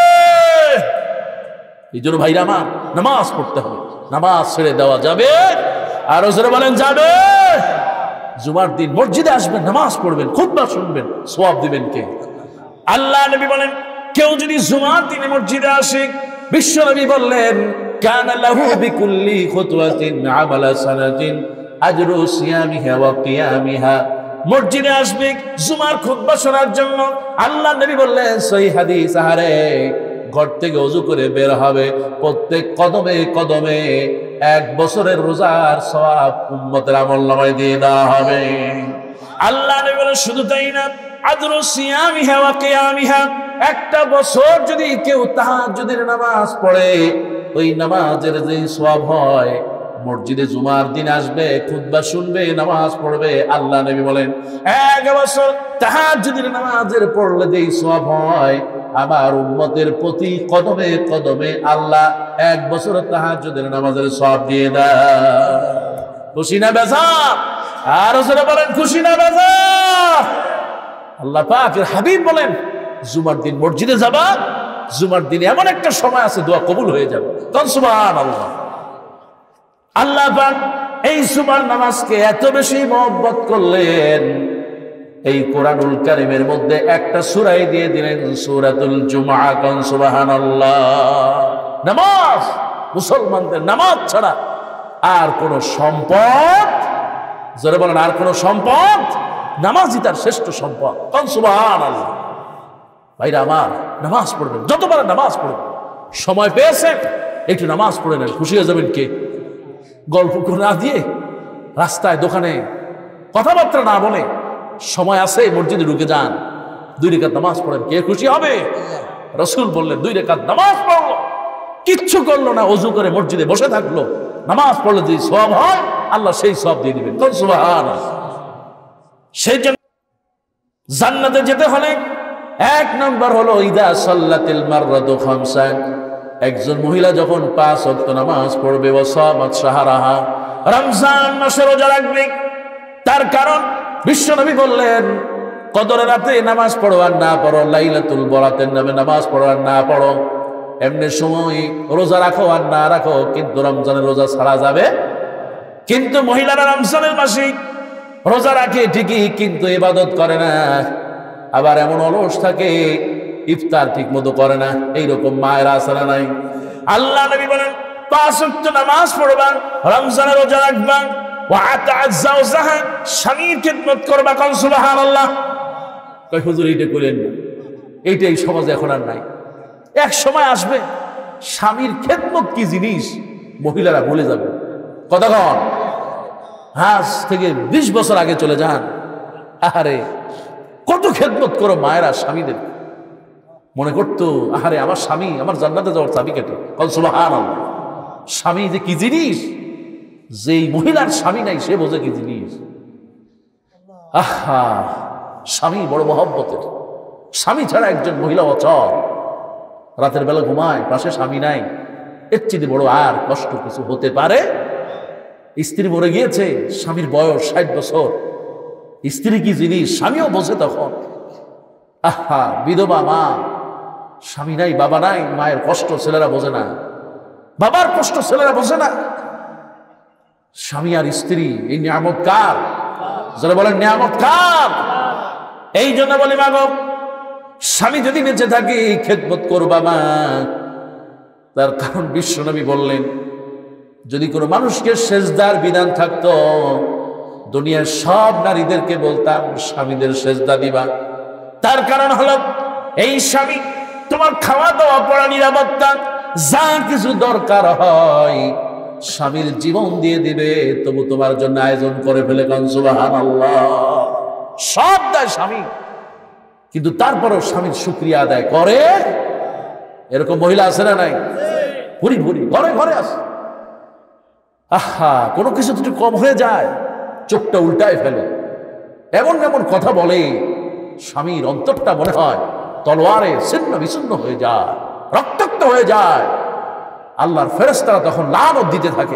এই জন্য ভাইরা আমার, নামাজ পড়তে হবে। নামাজ ছেড়ে দেওয়া যাবে? আরো জোরে বলেন, যাবে? জুমার দিন মসজিদে আসবেন, নামাজ পড়বেন, খুতবা শুনবেন, সওয়াব দিবেন কে? আল্লাহ নবী বলেন, কেউ যদি জুমার দিনে মসজিদে আসে, বিশ্ব নবী বললেন, কানা লাহু বিকুল্লি খুতওয়াতিন আমালা সানাতিন আজরু সিয়ামিহা ওয়া কিয়ামিহা। মসজিদে আসবে জুমার খুতবা শোনার জন্য। আল্লাহ নবী বললেন, সহিহ হাদিস, আহারে ঘর থেকে ওযু করে বের হবে, প্রত্যেক কদমে কদমে 1 বছরের রোজার সওয়াব উম্মতের আমলনামায় দিয়ে দেওয়া হবে। আল্লাহ নবী বলেন, শুধু তাই না, আদরু সিয়ামিহা ওয়া কিয়ামিহা, 1টা বছর যদি কেউ তাহাজ্জুদের নামাজ পড়ে, ওই নামাজের যে সওয়াব হয়, মসজিদে জুমার দিন আসবে, খুতবা শুনবে, নামাজ পড়বে, আল্লাহ নবী বলেন 1 বছর তাহাজ্জুদের নামাজের পড়লে যেই সওয়াব হয়, আমার উম্মতের প্রতি কদমে কদমে আল্লাহ 1 বছর তাহাজ্জুদের নামাজের সওয়াব দিয়ে দেয়। খুশি না বেজার? আর যারা বলেন খুশি না বেজার? আল্লাহ পাকের হাবিব বলেন, জুমার দিন মসজিদে যাবা, জুমার দিনে এমন একটা সময় আছে দোয়া কবুল হয়ে যাবে। কারণ সুবহানাল্লাহ। আল্লাহ পাক এই জুমার নামাজকে এত বেশি মহব্বত করলেন, এই কোরআনুল কারীমের মধ্যে একটা সূরাই দিয়ে দিলেন, সূরাতুল জুমআ। কারণ সুবহানাল্লাহ। নামাজ, মুসলমানদের নামাজ ছাড়া আর কোন সম্পদ, যারা বলেন আর কোন সম্পদ, নামাজই তার শ্রেষ্ঠ সম্পদ। কারণ সুবহানাল্লাহ। ভাইরা আমার, নামাজ পড়বেন, যতবার নামাজ পড়বেন, সময় পেয়েছেন একটু নামাজ পড়ে নেন, খুশি হয়ে যাবেন কে? গল্প না দিয়ে, রাস্তায় দোকানে কথাবার্তা না বলে, সময় আছে মসজিদে ঢুকে যান, 2 রাকাত নামাজ পড়েন, কে খুশি হবে? রাসূল বললেন, 2 রাকাত নামাজ পড়লো, কিচ্ছু করলো না, ওযু করে মসজিদে বসে থাকলো, নামাজ পড়লে যে সওয়াব হয়, আল্লাহ সেই সওয়াব দিয়ে দিবেন। সুবহানাল্লাহ। সেই জন্য জান্নাতে যেতে হলে 1 নম্বর হলো ইদা সাল্লাতিল মাররাতু খামসান, একজন মহিলা যখন 5 ওয়াক্ত নামাজ পড়বে, ওয়া সামাত শাহরাহা, রমজান মাসে রোজা রাখবে। তার কারণ বিশ্বনবী বললেন, কদরের রাতে নামাজ পড়ো আর না পড়ো, লাইলাতুল বরাতের নামে নামাজ পড়ো আর না পড়ো, এমনি সময় রোজা রাখো আর না রাখো, কিন্তু রমজানের রোজা ছাড়া যাবে। কিন্তু মহিলারা রমজানের মাসে রোজা রাখে ঠিকই, কিন্তু ইবাদত করে না। আবার এমন অলস থাকে, ইফতার ঠিক মতো করে না। এইরকম মায়েরা আছে না নাই? আল্লাহ নবী বলেন, 5 ওয়াক্ত নামাজ পড়বা, রমজানের রোজা রাখবা, ওয়া আতা'আজ যাওজাহা, স্বামীর খিদমত করবা। কারণ সুবহানাল্লাহ। কই হুজুর এইটা করেন না, এইটাই সমাজে এখন আর নাই। এক সময় আসবে, স্বামীর খিদমত কি জিনিস মহিলারা ভুলে যাবে। কথা কন, আজ থেকে 20 বছর আগে চলে যান, আহারে কত খেদমত করো মায়েরা স্বামীদের। মনে করতো, আহারে আমার স্বামী আমার জান্নাতে যাওয়ার চাবি কেটে। কল সুবহানাল্লাহ। স্বামী যে কি জিনিস, যেই মহিলার স্বামী নাই সে বোঝে কি জিনিস। আহা, স্বামী বড় মহব্বতের। স্বামী ছাড়া একজন মহিলা অচল, রাতের বেলা ঘুমায়, পাশে স্বামী নাই, এর চেয়ে বড় আর কষ্ট কিছু হতে পারে? স্ত্রী মরে গিয়েছে, স্বামীর বয়স 60 বছর, স্ত্রী কি জিনিস স্বামীও বোঝে তখন। আহা, বিধবা মা, স্বামী নাই, বাবা নাই, মায়ের কষ্ট ছেলেরা বোঝে না, বাবার কষ্ট ছেলেরা বোঝে না। স্বামী আর স্ত্রী, এই নিয়ামত কার? যারা বলেন নিয়ামত কার? এই জন্য বলি, মাগো স্বামী যদি বেঁচে থাকে খেদমত করবা মা। তার কারণ বিশ্বনবী বললেন, যদি কোনো মানুষকে সেজদার বিধান থাকতো, দুনিয়ার সব নারীদেরকে বলতাম স্বামীদের সেজদা দিবা। তার কারণ হলো, এই স্বামী তোমার খাওয়া দাওয়া পড়া নিরাপত্তা যা কিছু দরকার হয় স্বামীর জীবন দিয়ে দিবে, তবু তোমার জন্য আয়োজন করে ফেলে। কারণ সুবহানাল্লাহ, সব দেয় স্বামী, কিন্তু তারপরও স্বামীর শুকরিয়া আদায় করে। এরকম মহিলা আছে না নাই? ভুরি ভুরি ঘরে ঘরে আছে। আহা, কোনো কিছু একটু কম হয়ে যায় চোখটা উল্টায় ফেলে, এমন এমন কথা বলে স্বামীর অন্তরটা মনে হয় তলোয়ারে ছিন্ন বিচ্ছিন্ন হয়ে যায়, রক্তাক্ত হয়ে যায়। আল্লাহর ফেরেশতারা তখন লানত দিতে থাকে।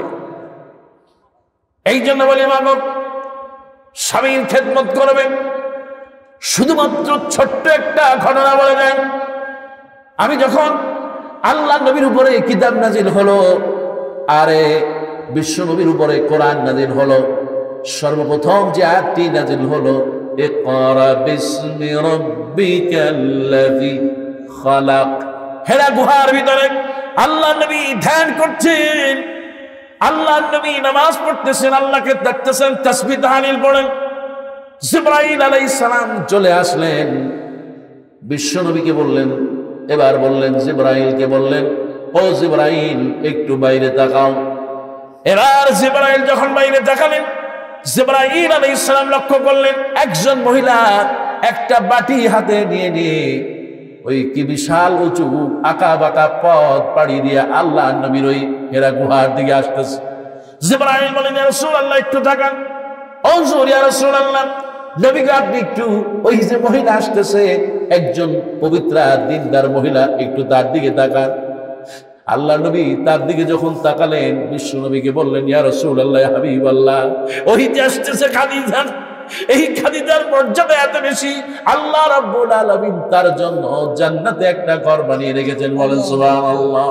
এই জন্য বলি, মাগো স্বামীর খেদমত করবেন। শুধুমাত্র ছোট্ট একটা ঘটনা বলে যায়, আমি যখন আল্লাহ নবীর উপরে কিতাব নাজিল হলো, আরে বিশ্ব নবীর উপরে কোরআন নাজিল হলো, সর্বপ্রথম যে আয়াতটি নাজিল হলো, ইকরা বিসমি রাব্বিকাল্লাযী খালাক। হেরা গুহার ভিতরে আল্লাহ নবী ধ্যান করছেন, আল্লাহ নবী নামাজ পড়তেছেন, আল্লাহকে ডাকতেছেন, তাসবিহ তাহলিল পড়েন। জিবরাইল আলাইহিস সালাম চলে আসলেন, বিশ্ব নবীকে বললেন, এবার বললেন জিবরাইলকে বললেন, ও জিবরাইল একটু বাইরে তাকাও। এবার জিবরাইল যখন বাইরে তাকালেন, জিবরাইল আলাইহিস সালাম লক্ষ্য করলেন একজন মহিলা একটা বাটি হাতে নিয়ে ওই কি বিশাল উঁচু আঁকা বাঁকা পথ পাড়ি দিয়ে আল্লাহ নবীর ওই হেরা গুহার দিকে আসতেছে। জিবরাইল বলেন, ইয়া রাসূলুল্লাহ একটু তাকান। হুজুর ইয়া রাসূলুল্লাহ, নবীকে আপনি একটু ওই যে মহিলা আসতেছে, একজন পবিত্রা দিনদার মহিলা, একটু তার দিকে তাকান। আল্লাহ নবী তার দিকে যখন তাকালেন, বিশ্ব নবীকে বললেন, ইয়া রাসূলুল্লাহ ইয়া হাবিবাল্লাহ, ওই যে আসতেছে খাদিজা, এই খাদিজার মর্যাদা এত বেশি, আল্লাহ রাব্বুল আলামিন তার জন্য জান্নাতে একটা ঘর বানিয়ে রেখেছেন। বলেন সুবহানাল্লাহ।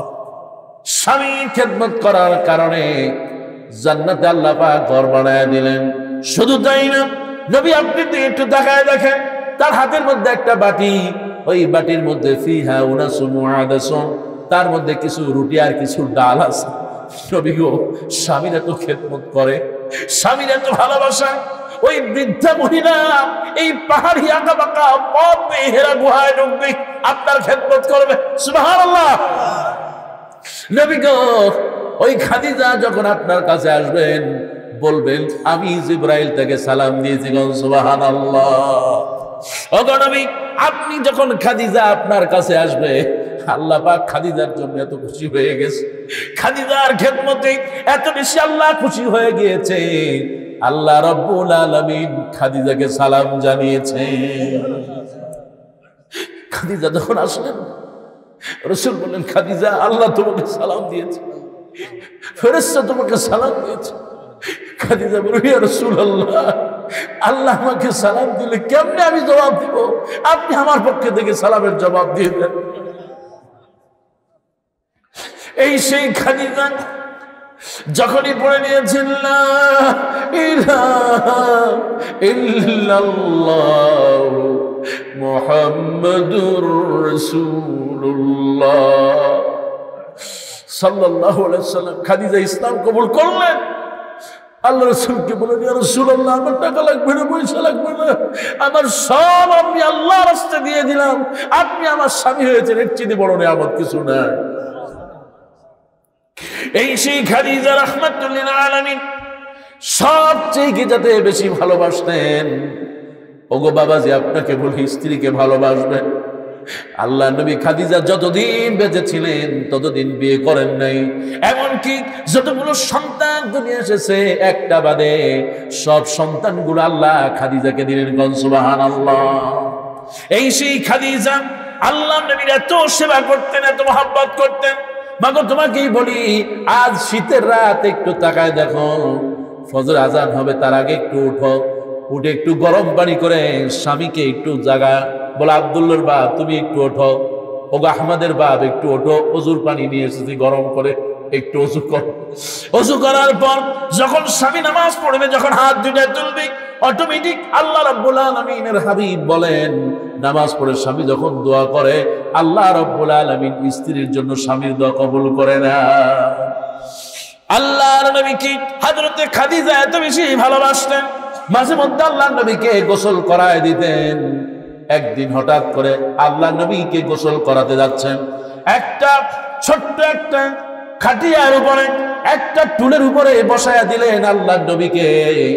স্বামীর খেদমত করার কারণে জান্নাতে আল্লাহ পাক ঘর বানায় দিলেন। শুধু তাই না, নবী আপনি একটু তাকায় দেখেন, তার হাতের মধ্যে একটা বাটি, ওই বাটির মধ্যে ফিহা উনাসুন মুআদাসুন, তার মধ্যে কিছু রুটি আর কিছু ডাল আছে। নবী গো, স্বামীর এত খেদমত করে, স্বামীর এত ভালোবাসা, ওই বৃদ্ধা মহিলা এই পাহাড়ি আঁকা বাঁকা পথ পেয়ে হেরা গুহায় ঢুকবে, আপনার খেদমত করবে। সুবহানাল্লাহ। নবী গো, ওই খাদিজা যখন আপনার কাছে আসবেন, বলবেন আমি জিবরাইল থেকে সালাম দিয়েছি। সুবহানাল্লাহ। ওগো নবী, আপনি যখন খাদিজা আপনার কাছে আসবে, আল্লাহ পাক খাদিজার জন্য এত খুশি হয়ে গেছে, খাদিজার খেদমতে এত বেশি আল্লাহ খুশি হয়ে গিয়েছে, আল্লাহ রাব্বুল আলামিন খাদিজাকে সালাম জানিয়েছে। খাদিজা যখন আসলেন, রাসূল বললেন, খাদিজা আল্লাহ তোমাকে সালাম দিয়েছে, ফেরেশতা তোমাকে সালাম দিয়েছে। খাদিজা বলল, ইয়া রাসূলুল্লাহ, আল্লাহ আমাকে সালাম দিলে কেমনে আমি জবাব দিব? আপনি আমার পক্ষে থেকে সালামের জবাব দিয়ে দেন। এই সেই খাদিজা যখনই পড়ে নিয়েছেন লা ইলাহা ইল্লাল্লাহ মুহাম্মাদুর রাসূলুল্লাহ সাল্লাল্লাহু আলাইহি ওয়াসাল্লাম, খাদিজা ইসলাম কবুল করলেন। আল্লাহ রাসূলকে বলেন, ইয়া রাসূলুল্লাহ, আমার টাকা লাগবে না, পয়সা লাগবে না, আমার সব আমি আল্লাহর রাস্তায় দিয়ে দিলাম, আপনি আমার স্বামী হয়েছেন, এর চেয়ে বড় নিয়ামত কিছু নাই। এই সেই খাদিজা রাহমাতুল লিল আলামিন সবচেয়ে যাতে বেশি ভালোবাসতেন। ওগো বাবাজি, আপনাকে বলি, স্ত্রীকে ভালোবাসবেন। আল্লাহ নবী খাদিজা যতদিন বেঁচে ছিলেন ততদিন বিয়ে করেন নাই, এমনকি যতগুলো সন্তান দুনিয়া এসেছে একটা বাদে সব সন্তানগুলো আল্লাহ খাদিজাকে দিলেন। সুবহানাল্লাহ। এই সেই খাদিজা আল্লাহ নবীর এত সেবা করতেন, এত মহব্বত করতেন। মাগো তোমাকেই বলি, আজ শীতের রাত একটু তাকায় দেখো, ফজর আজান হবে তার আগে একটু উঠো, উঠে একটু গরম পানি করে স্বামীকে একটু জাগা, বলে আব্দুল্লাহর বাপ তুমি একটু ওঠো, ওগো আহমদের বাপ একটু ওঠো, অজুর পানি নিয়ে এসেছি গরম করে, একটু অজু কর। অজু করার পর যখন স্বামী নামাজ পড়বে, যখন হাত দুইটা তুলবে, অটোমেটিক আল্লাহ রাব্বুল আলামিনের হাবিব বলেন, নামাজ পড়ে স্বামী যখন দোয়া করে, আল্লাহ রাব্বুল আলামিন স্ত্রীর জন্য স্বামীর দোয়া কবুল করে না। আল্লাহর নবী কি হযরতে খাদিজা এত বেশি ভালোবাসতেন, মাঝে মধ্যে আল্লাহর নবীকে গোসল করায় দিতেন। একদিন হঠাৎ করে আল্লাহর নবীকে গোসল করাতে যাচ্ছেন, একটা ছোট্ট একটা খাটিয়ার উপরে একটা টুলের উপরে বসায়া দিলেন আল্লাহর নবীকে।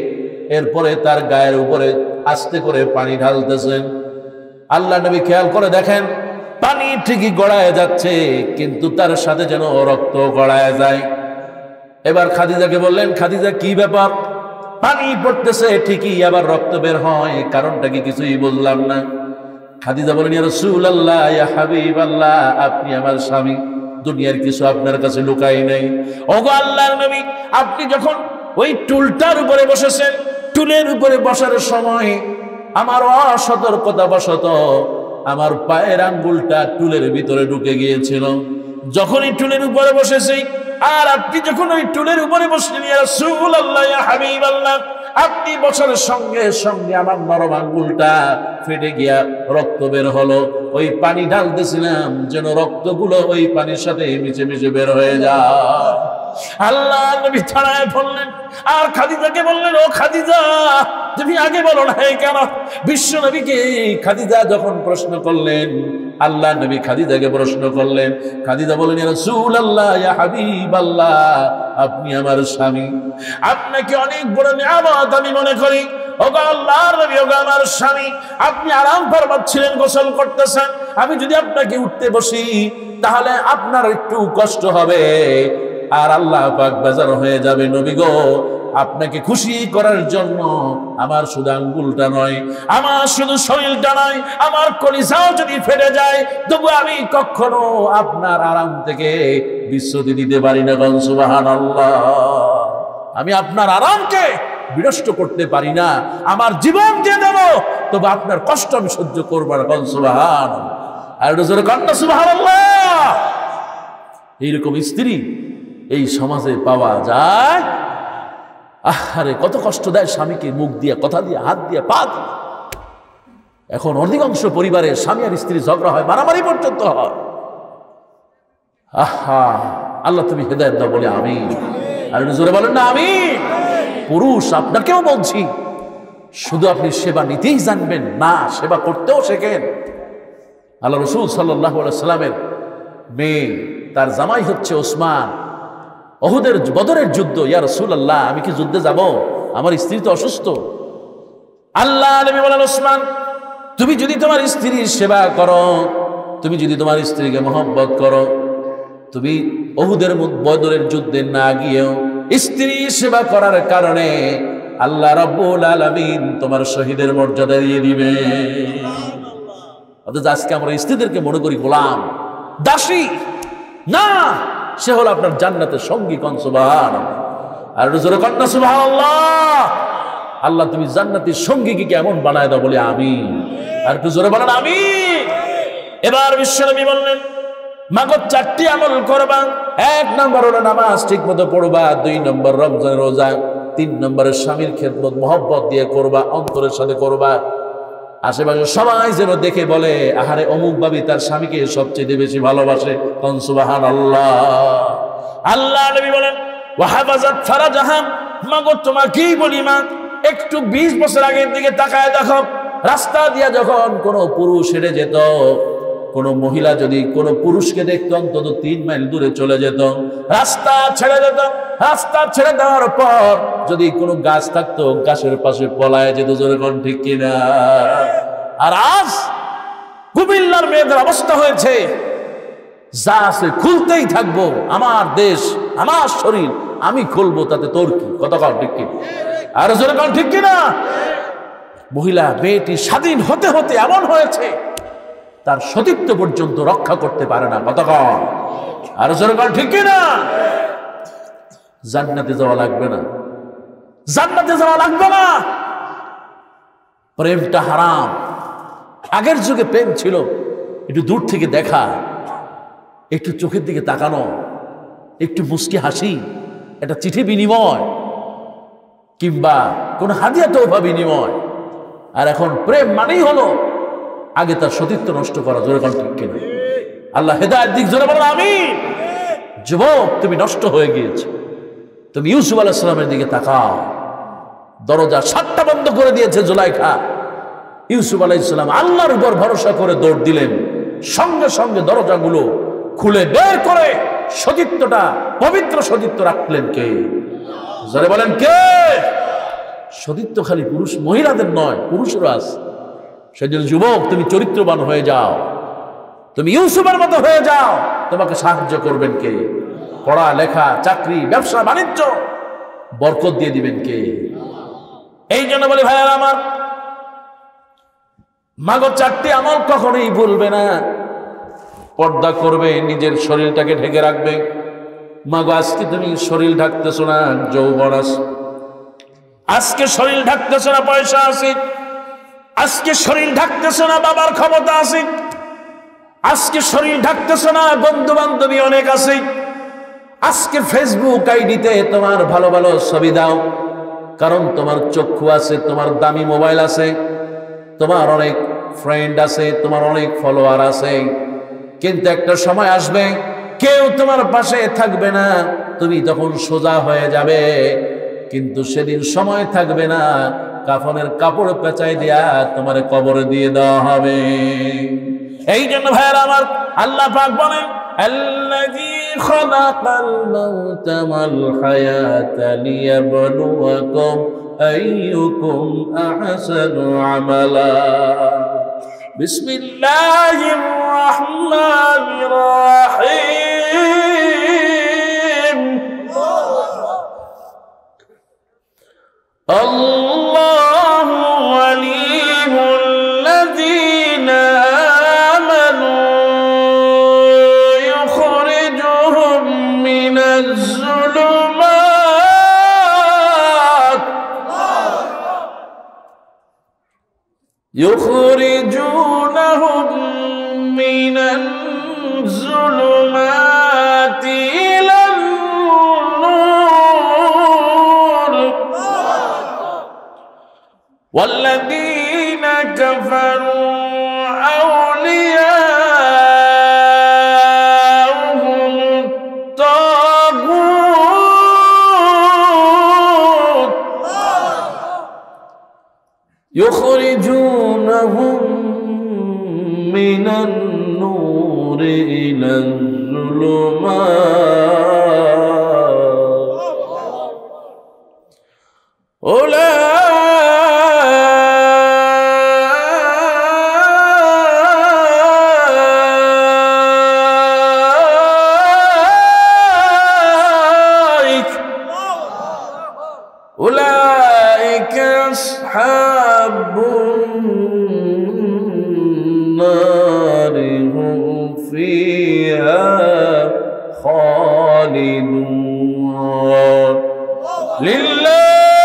এরপরে তার গায়ের উপরে আস্তে করে পানি ঢালতেছেন। আল্লাহর নবী খেয়াল করে দেখেন পানি ঠিকই গড়ায় যাচ্ছে, কিন্তু তার সাথে যেন রক্ত গড়ায় যায়। এবার খাদিজাকে বললেন, খাদিজা কি ব্যাপার? পানি পড়তেছে ঠিকই, আবার রক্ত বের হয়, কারণটা কি কিছুই বললাম না। খাদিজা বলেন, ইয়া রাসূলুল্লাহ, ইয়া হাবিবাল্লাহ, আপনি আমার স্বামী, দুনিয়ার কিছু আপনার কাছে লুকাই নাই। ওগো আল্লাহর নবী, আপনি যখন ওই টুলটার উপরে বসেছেন, টুলের উপরে বসার সময় আমার অসতর্কতা বশত আমার পায়ের আঙ্গুলটা টুলের ভিতরে ঢুকে গিয়েছিল। যখন এই টুলের উপরে বসেছি আর আপনি যখন ওই টুলের উপরে বসলেন, ইয়া রাসূলুল্লাহ, ইয়া হাবিবাল্লাহ, আপনি বসার সঙ্গে সঙ্গে আমার নরম আঙ্গুলটা ফেটে গিয়া রক্ত বের হলো। ওই পানি ঢালতেছিলাম যেন রক্তগুলো ওই পানির সাথে মিশে মিশে বের হয়ে যায়। আল্লাহ নবী ছাড়ায় বললেন, আর খাদিজাকে বললেন, ও খাদিজা, তুমি আগে বলো না কেন? বিশ্ব নবীকে খাদিজা যখন প্রশ্ন করলেন, আল্লাহ নবী খাদিজাকে প্রশ্ন করলেন। খাদিজা বলেন, ইয়া রাসূলুল্লাহ, ইয়া হাবিবাল্লাহ, আপনি আমার স্বামী, আপনাকে অনেক বড় নিয়ামত আমি মনে করি। ওগো আল্লাহর নবী, ওগো আমার স্বামী, আপনি আরাম ফরমাচ্ছিলেন, গোসল করতেছেন, আমি যদি আপনাকে উঠতে বসি তাহলে আপনার একটু কষ্ট হবে আর আল্লাহ পাক বেজার হয়ে যাবে। নবী গো, আপনাকে খুশি করার জন্য আমার শুধু আঙ্গুলটা নয়, আমার শুধু শরীরটা নয়, আমার কলিজাও যদি ফেটে যায় তবু আমি কখনো আপনার আরাম থেকে বিচ্যুতি দিতে পারি না। সুবহানাল্লাহ, আমি আপনার আরামকে বিনষ্ট করতে পারি না, আমার জীবন দিয়ে দেব, তবে আপনার কষ্ট আমি সহ্য করবো না। সুবহানাল্লাহ, আর জোরে কন্যা সুবহানাল্লাহ। এইরকম স্ত্রী এই সমাজে পাওয়া যায়। আরে কত কষ্ট দেয় স্বামীকে, মুখ দিয়ে, কথা দিয়ে, হাত দিয়ে, পা দিয়ে। এখন অধিকাংশ পরিবারে স্বামী আর স্ত্রী ঝগড়া হয়, মারামারি পর্যন্ত হয়। আহা, আল্লাহ তুমি হেদায়েত দাও বলে আমিন। আর জোরে বলেন না আমিন। পুরুষ আপনাকেও বলছি, শুধু আপনি সেবা নিতেই জানবেন না, সেবা করতেও শেখেন। আল্লাহ রাসূল সাল্লাল্লাহু আলাইহি সাল্লামের মেয়ে, তার জামাই হচ্ছে ওসমান, ওহুদের বদরের যুদ্ধ। ইয়া রাসূলুল্লাহ, আমি কি যুদ্ধে যাব? আমার স্ত্রী তো অসুস্থ। আল্লাহ নবী বলেন, ওসমান, তুমি যদি তোমার স্ত্রীর সেবা করো, তুমি যদি তোমার স্ত্রীকে মহব্বত করো, তুমি ওহুদের বদরের যুদ্ধে না গিয়েও স্ত্রী সেবা করার কারণে আল্লাহ রাব্বুল আলামিন তোমার শহীদের মর্যাদা দিয়ে দিবে। অথচ আজকে আমরা স্ত্রীদেরকে মনে করি গোলাম, দাসী। না, সে হলো আপনার জান্নাতের সঙ্গী। কোন সুবহানাল্লাহ, আর জোরে কন্যা সুবহানাল্লাহ। আল্লাহ তুমি জান্নাতের সঙ্গীকে কেমন বানায় দাও বলে আমিন। আর একটু জোরে বলেন আমিন। এবার বিশ্বনবী বললেন, মাগো চারটি আমল করবা। 1 নম্বর হলো নামাজ ঠিক মতো পড়বা, 2 নম্বর রমজান রোজা, 3 নম্বরের স্বামীর খেদমত মহব্বত দিয়ে করবা, অন্তরের সাথে করবা। আশেপাশে সবাই যেন দেখে বলে, আহারে অমুক ভাবি তার স্বামীকে সবচেয়ে বেশি ভালোবাসে। কোন সুবহানাল্লাহ। আল্লাহ নবী বলেন, ওয়াহাফাজাত ফারাজাহা, মাগো তোমাকেই বলি মা, একটু 20 বছর আগের দিকে তাকায় দেখো, রাস্তা দিয়া যখন কোনো পুরুষ হেঁটে যেত, কোনো মহিলা যদি কোনো পুরুষকে দেখতো অন্তত 3 মাইল দূরে চলে যেত, রাস্তা ছেড়ে যেত। রাস্তা ছেড়ে দেওয়ার পর যদি কোনো গাছ থাকতো, গাছের পাশে পলায় যেত। জোরে কোন ঠিক কিনা? আর আজ কুমিল্লার মেয়েদের অবস্থা হয়েছে, যা আছে খুলতেই থাকবো, আমার দেশ, আমার শরীর, আমি খুলবো, তাতে তোর কি? কত কম ঠিক কি? আর জোরে কোন ঠিক কিনা? মহিলা মেয়েটি স্বাধীন হতে হতে এমন হয়েছে, তার সতীত্ব পর্যন্ত রক্ষা করতে পারে না। কতক্ষণ? আর জোরে বল ঠিক কিনা? জান্নাতে যাওয়া লাগবে না, জান্নাতে যাওয়া লাগবে না। প্রেমটা হারাম। আগের যুগে প্রেম ছিল একটু দূর থেকে দেখা, একটু চোখের দিকে তাকানো, একটু মুস্কি হাসি, একটা চিঠি বিনিময়, কিংবা কোন হাদিয়া তোফা বিনিময়। আর এখন প্রেম মানেই হলো আগে তার সতীত্ব নষ্ট করা। জোরে কোন ঠিক কিনা? আল্লাহ হেদায়েত দিক, জোরে বলেন আমিন। যুবক, তুমি নষ্ট হয়ে গিয়েছো। তুমি ইউসুফ আলাইহিস সালামের দিকে তাকাও। দরজা 7টা বন্ধ করে দিয়েছে জুলাইখা। ইউসুফ আলাইহিস সালাম আল্লাহর উপর ভরসা করে দৌড় দিলেন। সঙ্গে সঙ্গে দরজাগুলো খুলে বের করে সতীত্বটা, পবিত্র সতীত্ব রাখলেন কে? জোরে বলেন কে? সতীত্ব খালি পুরুষ মহিলাদের নয়, পুরুষেরও আছে। সেজন্য যুবক, তুমি চরিত্রবান হয়ে যাও, তুমি ইউসুফের মতো হয়ে যাও। তোমাকে সাহায্য করবেন কে? পড়া লেখা, চাকরি, ব্যবসা বাণিজ্য বরকত দিয়ে দিবেন কে? এই জন্য বলি ভাইয়ারা আমার, মাগো 4টি আমল কখনোই ভুলবে না। পর্দা করবে, নিজের শরীরটাকে ঢেকে রাখবে। মাগো আজকে তুমি শরীর ঢাকতেছো না, যৌবন আছে। আজকে শরীর ঢাকতেছো না, পয়সা আছে। আজকে শরীর ঢাকতেছো না, বাবার ক্ষমতা আছে। আজকে শরীর ঢাকতেছো না, বন্ধু বান্ধবী অনেক আছে। আজকে ফেসবুক আইডিতে তোমার ভালো ভালো ছবি দাও, কারণ তোমার চক্ষু আছে, তোমার দামি মোবাইল আছে, তোমার অনেক ফ্রেন্ড আছে, তোমার অনেক ফলোয়ার আছে। কিন্তু একটা সময় আসবে, কেউ তোমার পাশে থাকবে না, তুমি তখন সোজা হয়ে যাবে। কিন্তু সেদিন সময় থাকবে না, কাফনের কাপড় পেঁচাই দিয়া তোমার কবরে দিয়ে দেওয়া হবে। এই জন্য ভাইয়েরা আমার, আল্লাহ পাক বলেন, আল্লাযী খালাকাল মাউতা ওয়াল হায়াতা লিয়াবলুয়াকুম আইয়ুকুম আহসানু আমালা। বিসমিল্লাহির রাহমানির রাহিম। আল্লাহু ওয়ালিয়ুল্লাযীনা আমানু ইউখরিজুহুম মিনাজ-যুলুমাত يخرجونهم من الظلمات إلى النور والذين كفروا أولياؤهم الطاغوت يخرجونهم من النور إلى الظلمات أولئك أصحاب النار هم فيها خالدون لله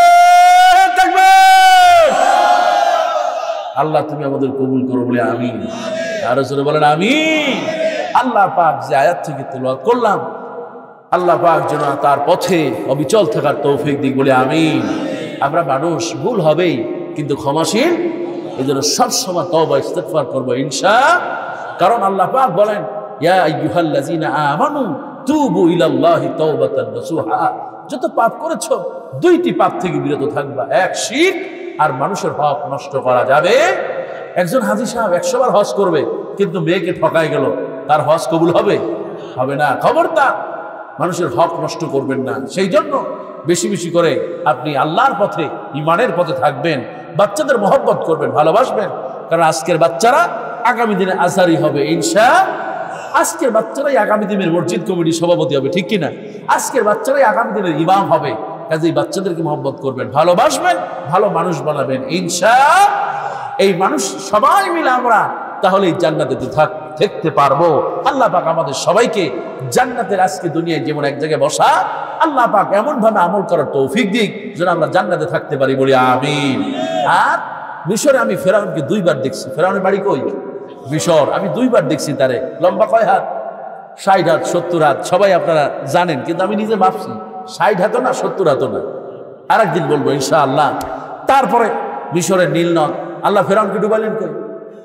تكبير আল্লাহ তুমি আমাদের কবুল করো বলে আমিন। আর জোরে বলেন আমিন। আল্লাহ পাক যে আয়াত থেকে তেলাওয়াত করলাম, আল্লাহ পাক যেন তার পথে অবিচল থাকার তৌফিক দিক বলে আমিন। আমরা মানুষ, ভুল হবেই, কিন্তু ক্ষমাশীল। এই জন্য সবসময় তওবা ইস্তিগফার করবো ইনশাআল্লাহ। কারণ আল্লাহ পাক বলেন, ইয়া আইয়ুহাল্লাযীনা আমানু তুবু ইলাল্লাহি তাওবাতান নাসুহা। যত পাপ করেছো, 2টি পাপ থেকে বিরত থাকবা। এক, শিরক, আর মানুষের হক নষ্ট করা যাবে। একজন হাজী সাহেব 100 বার হজ করবে, কিন্তু মেয়েকে ঠকায় গেল, তার হজ কবুল হবে? হবে না। খবরদার, মানুষের হক নষ্ট করবেন না। সেই জন্য বেশি বেশি করে আপনি আল্লাহর পথে, ঈমানের পথে থাকবেন। বাচ্চাদের মহব্বত করবেন, ভালোবাসবেন। কারণ আজকের বাচ্চারা আগামী দিনে আজহারি হবে ইনশাআল্লাহ। আজকের বাচ্চারাই আগামী দিনের মসজিদ কমিটির সভাপতি হবে, ঠিক কিনা? আজকের বাচ্চারাই আগামী দিনের ইমাম হবে। কাজেই বাচ্চাদেরকে মহব্বত করবেন, ভালোবাসবেন, ভালো মানুষ বানাবেন ইনশাআল্লাহ। এই মানুষ সবাই মিলে আমরা তাহলে এই জান্নাতে থাকতে পারবো। আল্লাহ পাক আমাদের সবাইকে জান্নাতের, আজকে দুনিয়ায় যেমন এক জায়গায় বসা, আল্লাহ পাক এমন ভাবে আমল করার তৌফিক দিক যেন আমরা জান্নাতে থাকতে পারি, বলি আমিন। আর মিশরে আমি ফেরাউনকে 2 বার দেখছি। ফেরাউনের বাড়ি কই? মিশর। আমি 2 বার দেখছি তারে। লম্বা কয় হাত? 60 হাত, 70 হাত, সবাই আপনারা জানেন, কিন্তু আমি নিজে ভাবছি 60 হাতও না, 70 হাতও না। আরেকদিন বলবো ইনশাআল্লাহ। তারপরে মিশরের নীল নদ, আল্লাহ ফেরাউনকে ডুবালেন কই?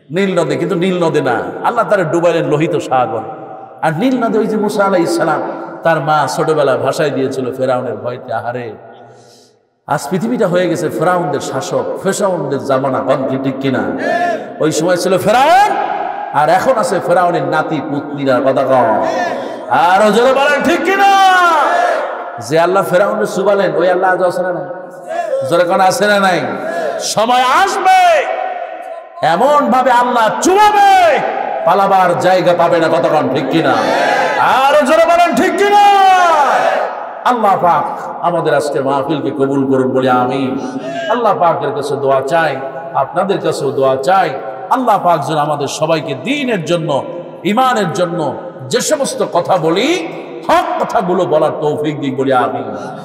নীল নদে, কিন্তু নীল নদে না, আল্লাহ তারা ডুবাইলেন লোহিত সাগর। আর নীল নদে ওই যে মুসা আলাইহিস সালাম তার মা ছোটবেলায় ভাষায় দিয়েছিল ফেরাউনের ভয়তে। আহারে, আজ পৃথিবীটা হয়ে গেছে ফেরাউনদের শাসক, ফেরাউনদের জামানা, কি ঠিক কিনা? ওই সময় ছিল ফেরাউন, আর এখন আছে ফেরাউনের নাতি পুতনিরা, কথা কম। আর জোরে বলেন ঠিক কিনা? যে আল্লাহ ফেরাউনের সুবালেন ওই আল্লাহ আজ আছে না নাই? জোরে কোন আছে না নাই? সময় আসবে এমন ভাবে আল্লাহ চুবাবে, পালাবার জায়গা পাবে না, কতক্ষণ ঠিক কিনা? আর জোরে বলেন ঠিক কিনা? আল্লাহ পাক আমাদের আজকের মাহফিলকে কবুল করুন বলে আমি আল্লাহ পাকের কাছে দোয়া চাই, আপনাদের কাছেও দোয়া চাই। আল্লাহ পাক যেন আমাদের সবাইকে দ্বীনের জন্য, ঈমানের জন্য যে সমস্ত কথা বলি, হক কথাগুলো বলার তৌফিক দিক বলে আমি।